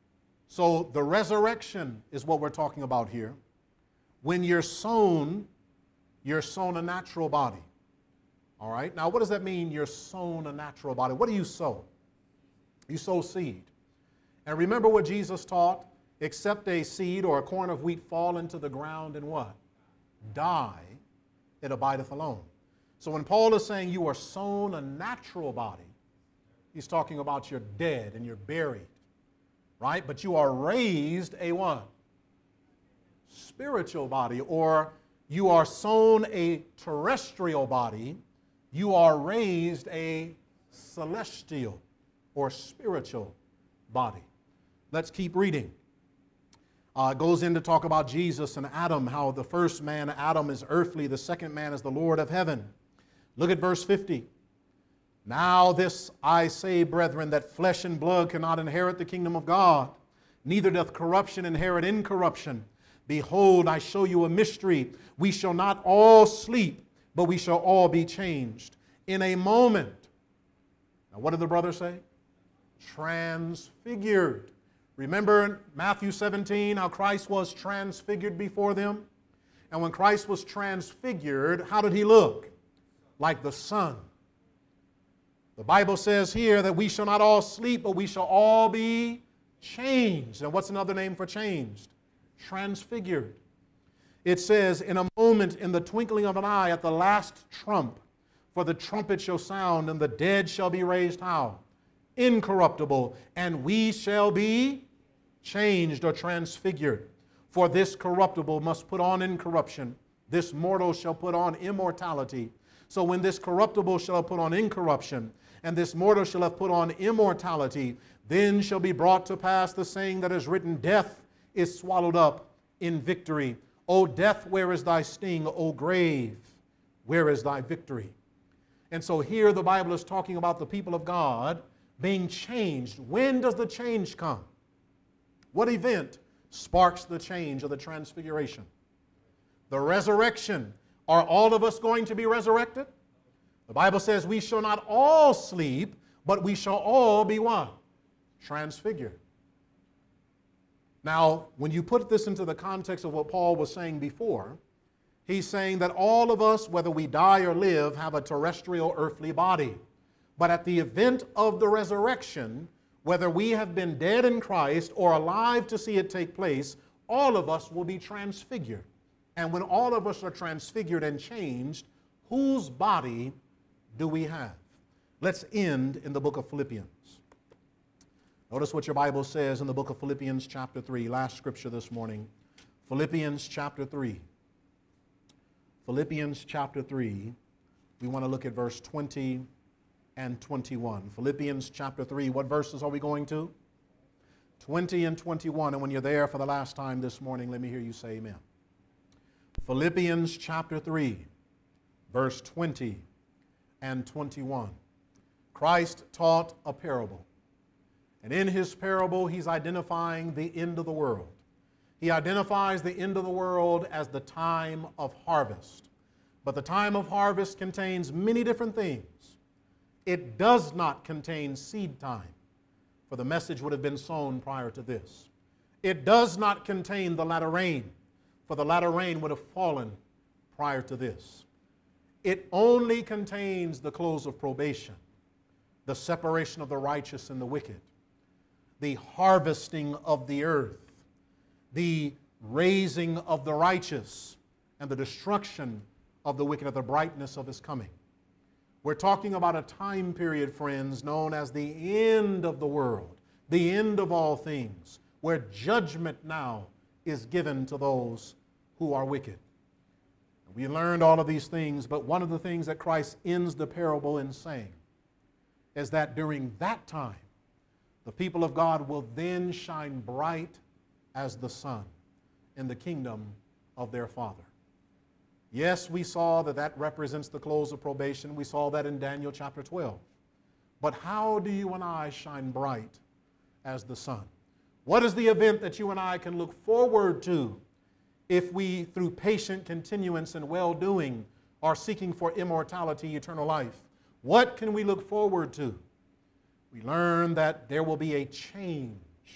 So the resurrection is what we're talking about here. When you're sown, you're sown a natural body. All right? Now, what does that mean, you're sown a natural body? What do you sow? You sow seed. And remember what Jesus taught? Except a seed or a corn of wheat fall into the ground and what? Die, it abideth alone. So when Paul is saying you are sown a natural body, he's talking about you're dead and you're buried, right? But you are raised a what? Spiritual body, or you are sown a terrestrial body, you are raised a celestial or spiritual body. Let's keep reading. Uh, it goes in to talk about Jesus and Adam, how the first man, Adam, is earthly, the second man is the Lord of heaven. Look at verse fifty. Now this I say, brethren, that flesh and blood cannot inherit the kingdom of God, neither doth corruption inherit incorruption. Behold, I show you a mystery. We shall not all sleep, but we shall all be changed in a moment. Now what did the brother say? Transfigured. Remember in Matthew seventeen how Christ was transfigured before them? And when Christ was transfigured, how did he look? Like the sun. The Bible says here that we shall not all sleep, but we shall all be changed. And what's another name for changed? Transfigured. It says, in a moment, in the twinkling of an eye, at the last trump, for the trumpet shall sound, and the dead shall be raised how? Incorruptible, and we shall be changed or transfigured. For this corruptible must put on incorruption, this mortal shall put on immortality. So when this corruptible shall have put on incorruption, and this mortal shall have put on immortality, then shall be brought to pass the saying that is written, death is swallowed up in victory. O death, where is thy sting? O grave, where is thy victory? And so here the Bible is talking about the people of God being changed. When does the change come? What event sparks the change of the transfiguration? The resurrection. Are all of us going to be resurrected? The Bible says we shall not all sleep, but we shall all be what? Transfigured. Now, when you put this into the context of what Paul was saying before, he's saying that all of us, whether we die or live, have a terrestrial earthly body. But at the event of the resurrection, whether we have been dead in Christ or alive to see it take place, all of us will be transfigured. And when all of us are transfigured and changed, whose body do we have? Let's end in the book of Philippians. Notice what your Bible says in the book of Philippians chapter three, last scripture this morning. Philippians chapter three. Philippians chapter three, we want to look at verse twenty and twenty-one. Philippians chapter three, what verses are we going to? twenty and twenty-one. And when you're there for the last time this morning, let me hear you say amen. Philippians chapter three, verse twenty and twenty-one. Christ taught a parable. And in his parable, he's identifying the end of the world. He identifies the end of the world as the time of harvest. But the time of harvest contains many different things. It does not contain seed time, for the message would have been sown prior to this. It does not contain the latter rain, for the latter rain would have fallen prior to this. It only contains the close of probation, the separation of the righteous and the wicked, the harvesting of the earth, the raising of the righteous, and the destruction of the wicked at the brightness of his coming. We're talking about a time period, friends, known as the end of the world, the end of all things, where judgment now is given to those who are wicked. We learned all of these things, but one of the things that Christ ends the parable in saying is that during that time, the people of God will then shine bright as the sun in the kingdom of their Father. Yes, we saw that that represents the close of probation. We saw that in Daniel chapter twelve. But how do you and I shine bright as the sun? What is the event that you and I can look forward to if we, through patient continuance and well-doing, are seeking for immortality, eternal life? What can we look forward to? We learn that there will be a change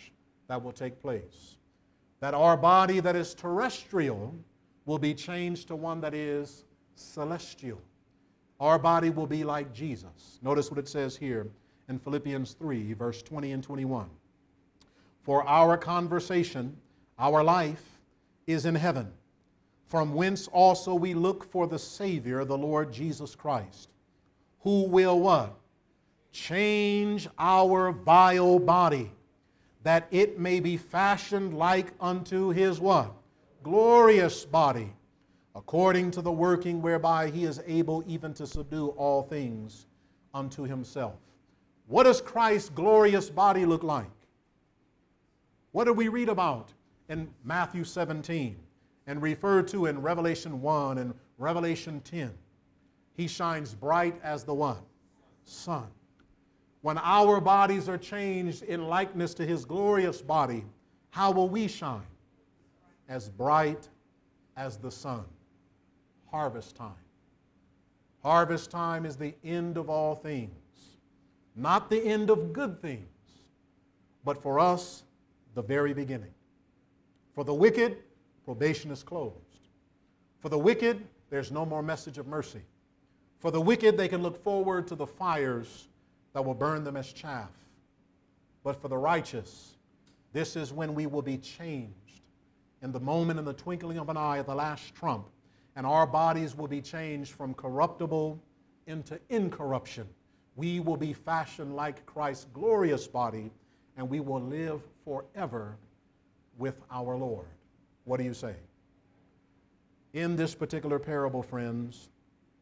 that will take place. That our body that is terrestrial will be changed to one that is celestial. Our body will be like Jesus. Notice what it says here in Philippians three, verse twenty and twenty-one. For our conversation, our life is in heaven, from whence also we look for the Savior, the Lord Jesus Christ, who will what? Change our vile body, that it may be fashioned like unto His what? Glorious body, according to the working whereby He is able even to subdue all things unto Himself. What does Christ's glorious body look like? What do we read about in Matthew seventeen and referred to in Revelation one and Revelation ten? He shines bright as the what? Sun. When our bodies are changed in likeness to His glorious body, how will we shine? As bright as the sun. Harvest time. Harvest time is the end of all things. Not the end of good things, but for us, the very beginning. For the wicked, probation is closed. For the wicked, there's no more message of mercy. For the wicked, they can look forward to the fires that will burn them as chaff. But for the righteous, this is when we will be changed in the moment, in the twinkling of an eye, at the last trump, and our bodies will be changed from corruptible into incorruption. We will be fashioned like Christ's glorious body, and we will live forever with our Lord. What do you say? In this particular parable, friends,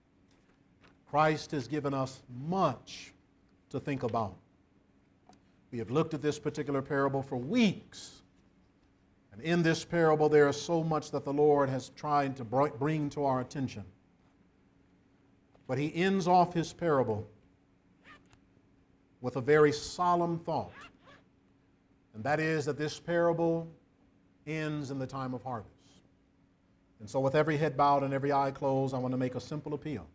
Christ has given us much to think about. We have looked at this particular parable for weeks. And in this parable, there is so much that the Lord has tried to bring to our attention. But He ends off His parable with a very solemn thought. And that is that this parable ends in the time of harvest. And so with every head bowed and every eye closed, I want to make a simple appeal.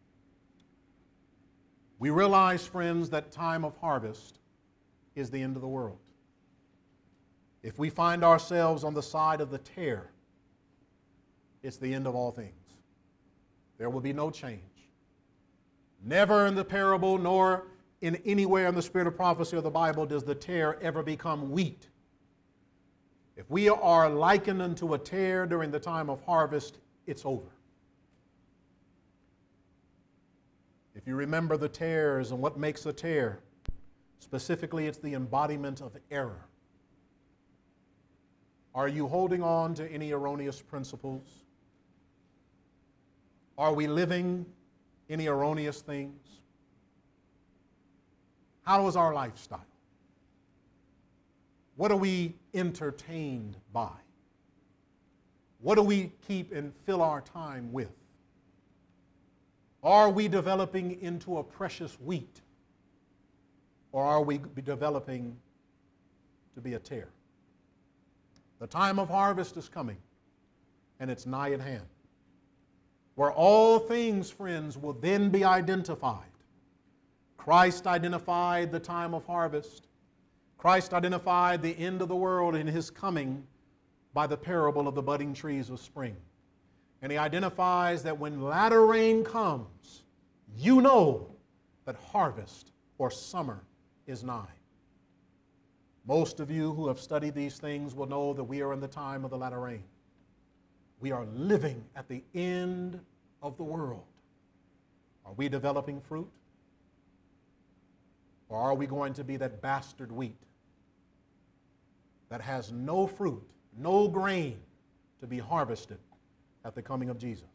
We realize, friends, that time of harvest is the end of the world. If we find ourselves on the side of the tare, it's the end of all things. There will be no change. Never in the parable nor in anywhere in the spirit of prophecy of the Bible does the tare ever become wheat. If we are likened unto a tare during the time of harvest, it's over. If you remember the tares and what makes a tare, specifically it's the embodiment of error. Are you holding on to any erroneous principles? Are we living any erroneous things? How is our lifestyle? What are we entertained by? What do we keep and fill our time with? Are we developing into a precious wheat? Or are we developing to be a tare? The time of harvest is coming, and it's nigh at hand, where all things, friends, will then be identified. Christ identified the time of harvest. Christ identified the end of the world in His coming by the parable of the budding trees of spring. And He identifies that when latter rain comes, you know that harvest or summer is nigh. Most of you who have studied these things will know that we are in the time of the latter rain. We are living at the end of the world. Are we developing fruit? Or are we going to be that bastard wheat that has no fruit, no grain to be harvested at the coming of Jesus?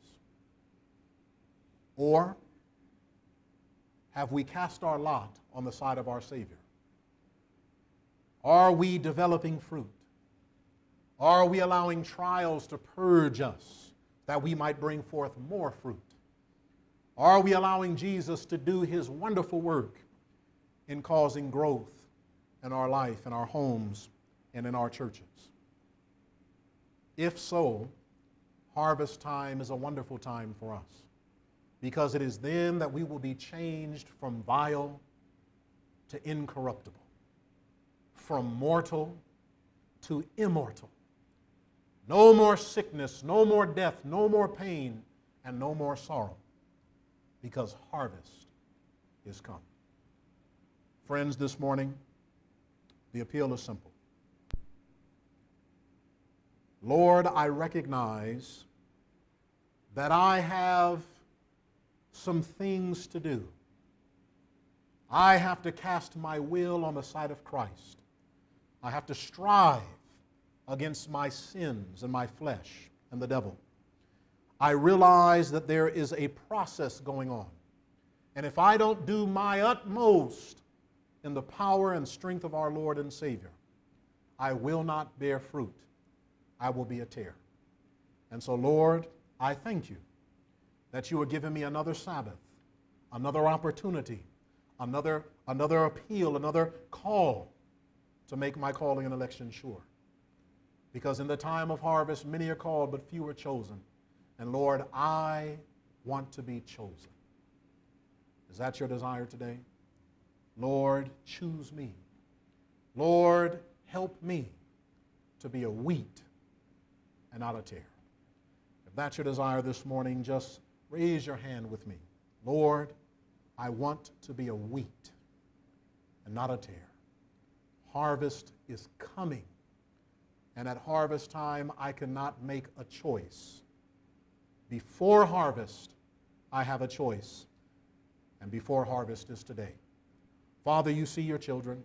Or have we cast our lot on the side of our Savior? Are we developing fruit? Are we allowing trials to purge us that we might bring forth more fruit? Are we allowing Jesus to do His wonderful work in causing growth in our life, in our homes, and in our churches? If so, harvest time is a wonderful time for us, because it is then that we will be changed from vile to incorruptible, from mortal to immortal. No more sickness, no more death, no more pain, and no more sorrow, because harvest is come. Friends, this morning, the appeal is simple. Lord, I recognize that I have some things to do. I have to cast my will on the side of Christ. I have to strive against my sins and my flesh and the devil. I realize that there is a process going on. And if I don't do my utmost in the power and strength of our Lord and Savior, I will not bear fruit. I will be a tare. And so, Lord, I thank you that you are giving me another Sabbath, another opportunity, another, another appeal, another call to make my calling and election sure. Because in the time of harvest, many are called, but few are chosen. And Lord, I want to be chosen. Is that your desire today? Lord, choose me. Lord, help me to be a wheat and not a tare. If that's your desire this morning, just raise your hand with me. Lord, I want to be a wheat and not a tare. Harvest is coming. And at harvest time, I cannot make a choice. Before harvest, I have a choice. And before harvest is today. Father, you see your children.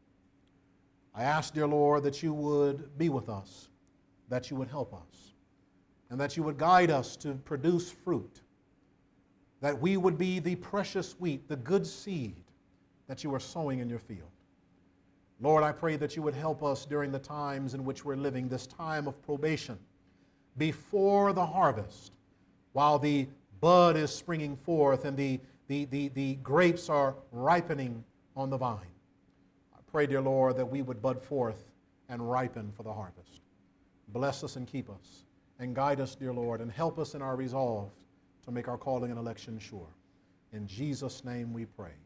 I ask, dear Lord, that you would be with us, that you would help us, and that you would guide us to produce fruit, that we would be the precious wheat, the good seed that you are sowing in your field. Lord, I pray that you would help us during the times in which we're living, this time of probation, before the harvest, while the bud is springing forth and the, the, the, the grapes are ripening on the vine. I pray, dear Lord, that we would bud forth and ripen for the harvest. Bless us and keep us, and guide us, dear Lord, and help us in our resolve to make our calling and election sure. In Jesus' name we pray.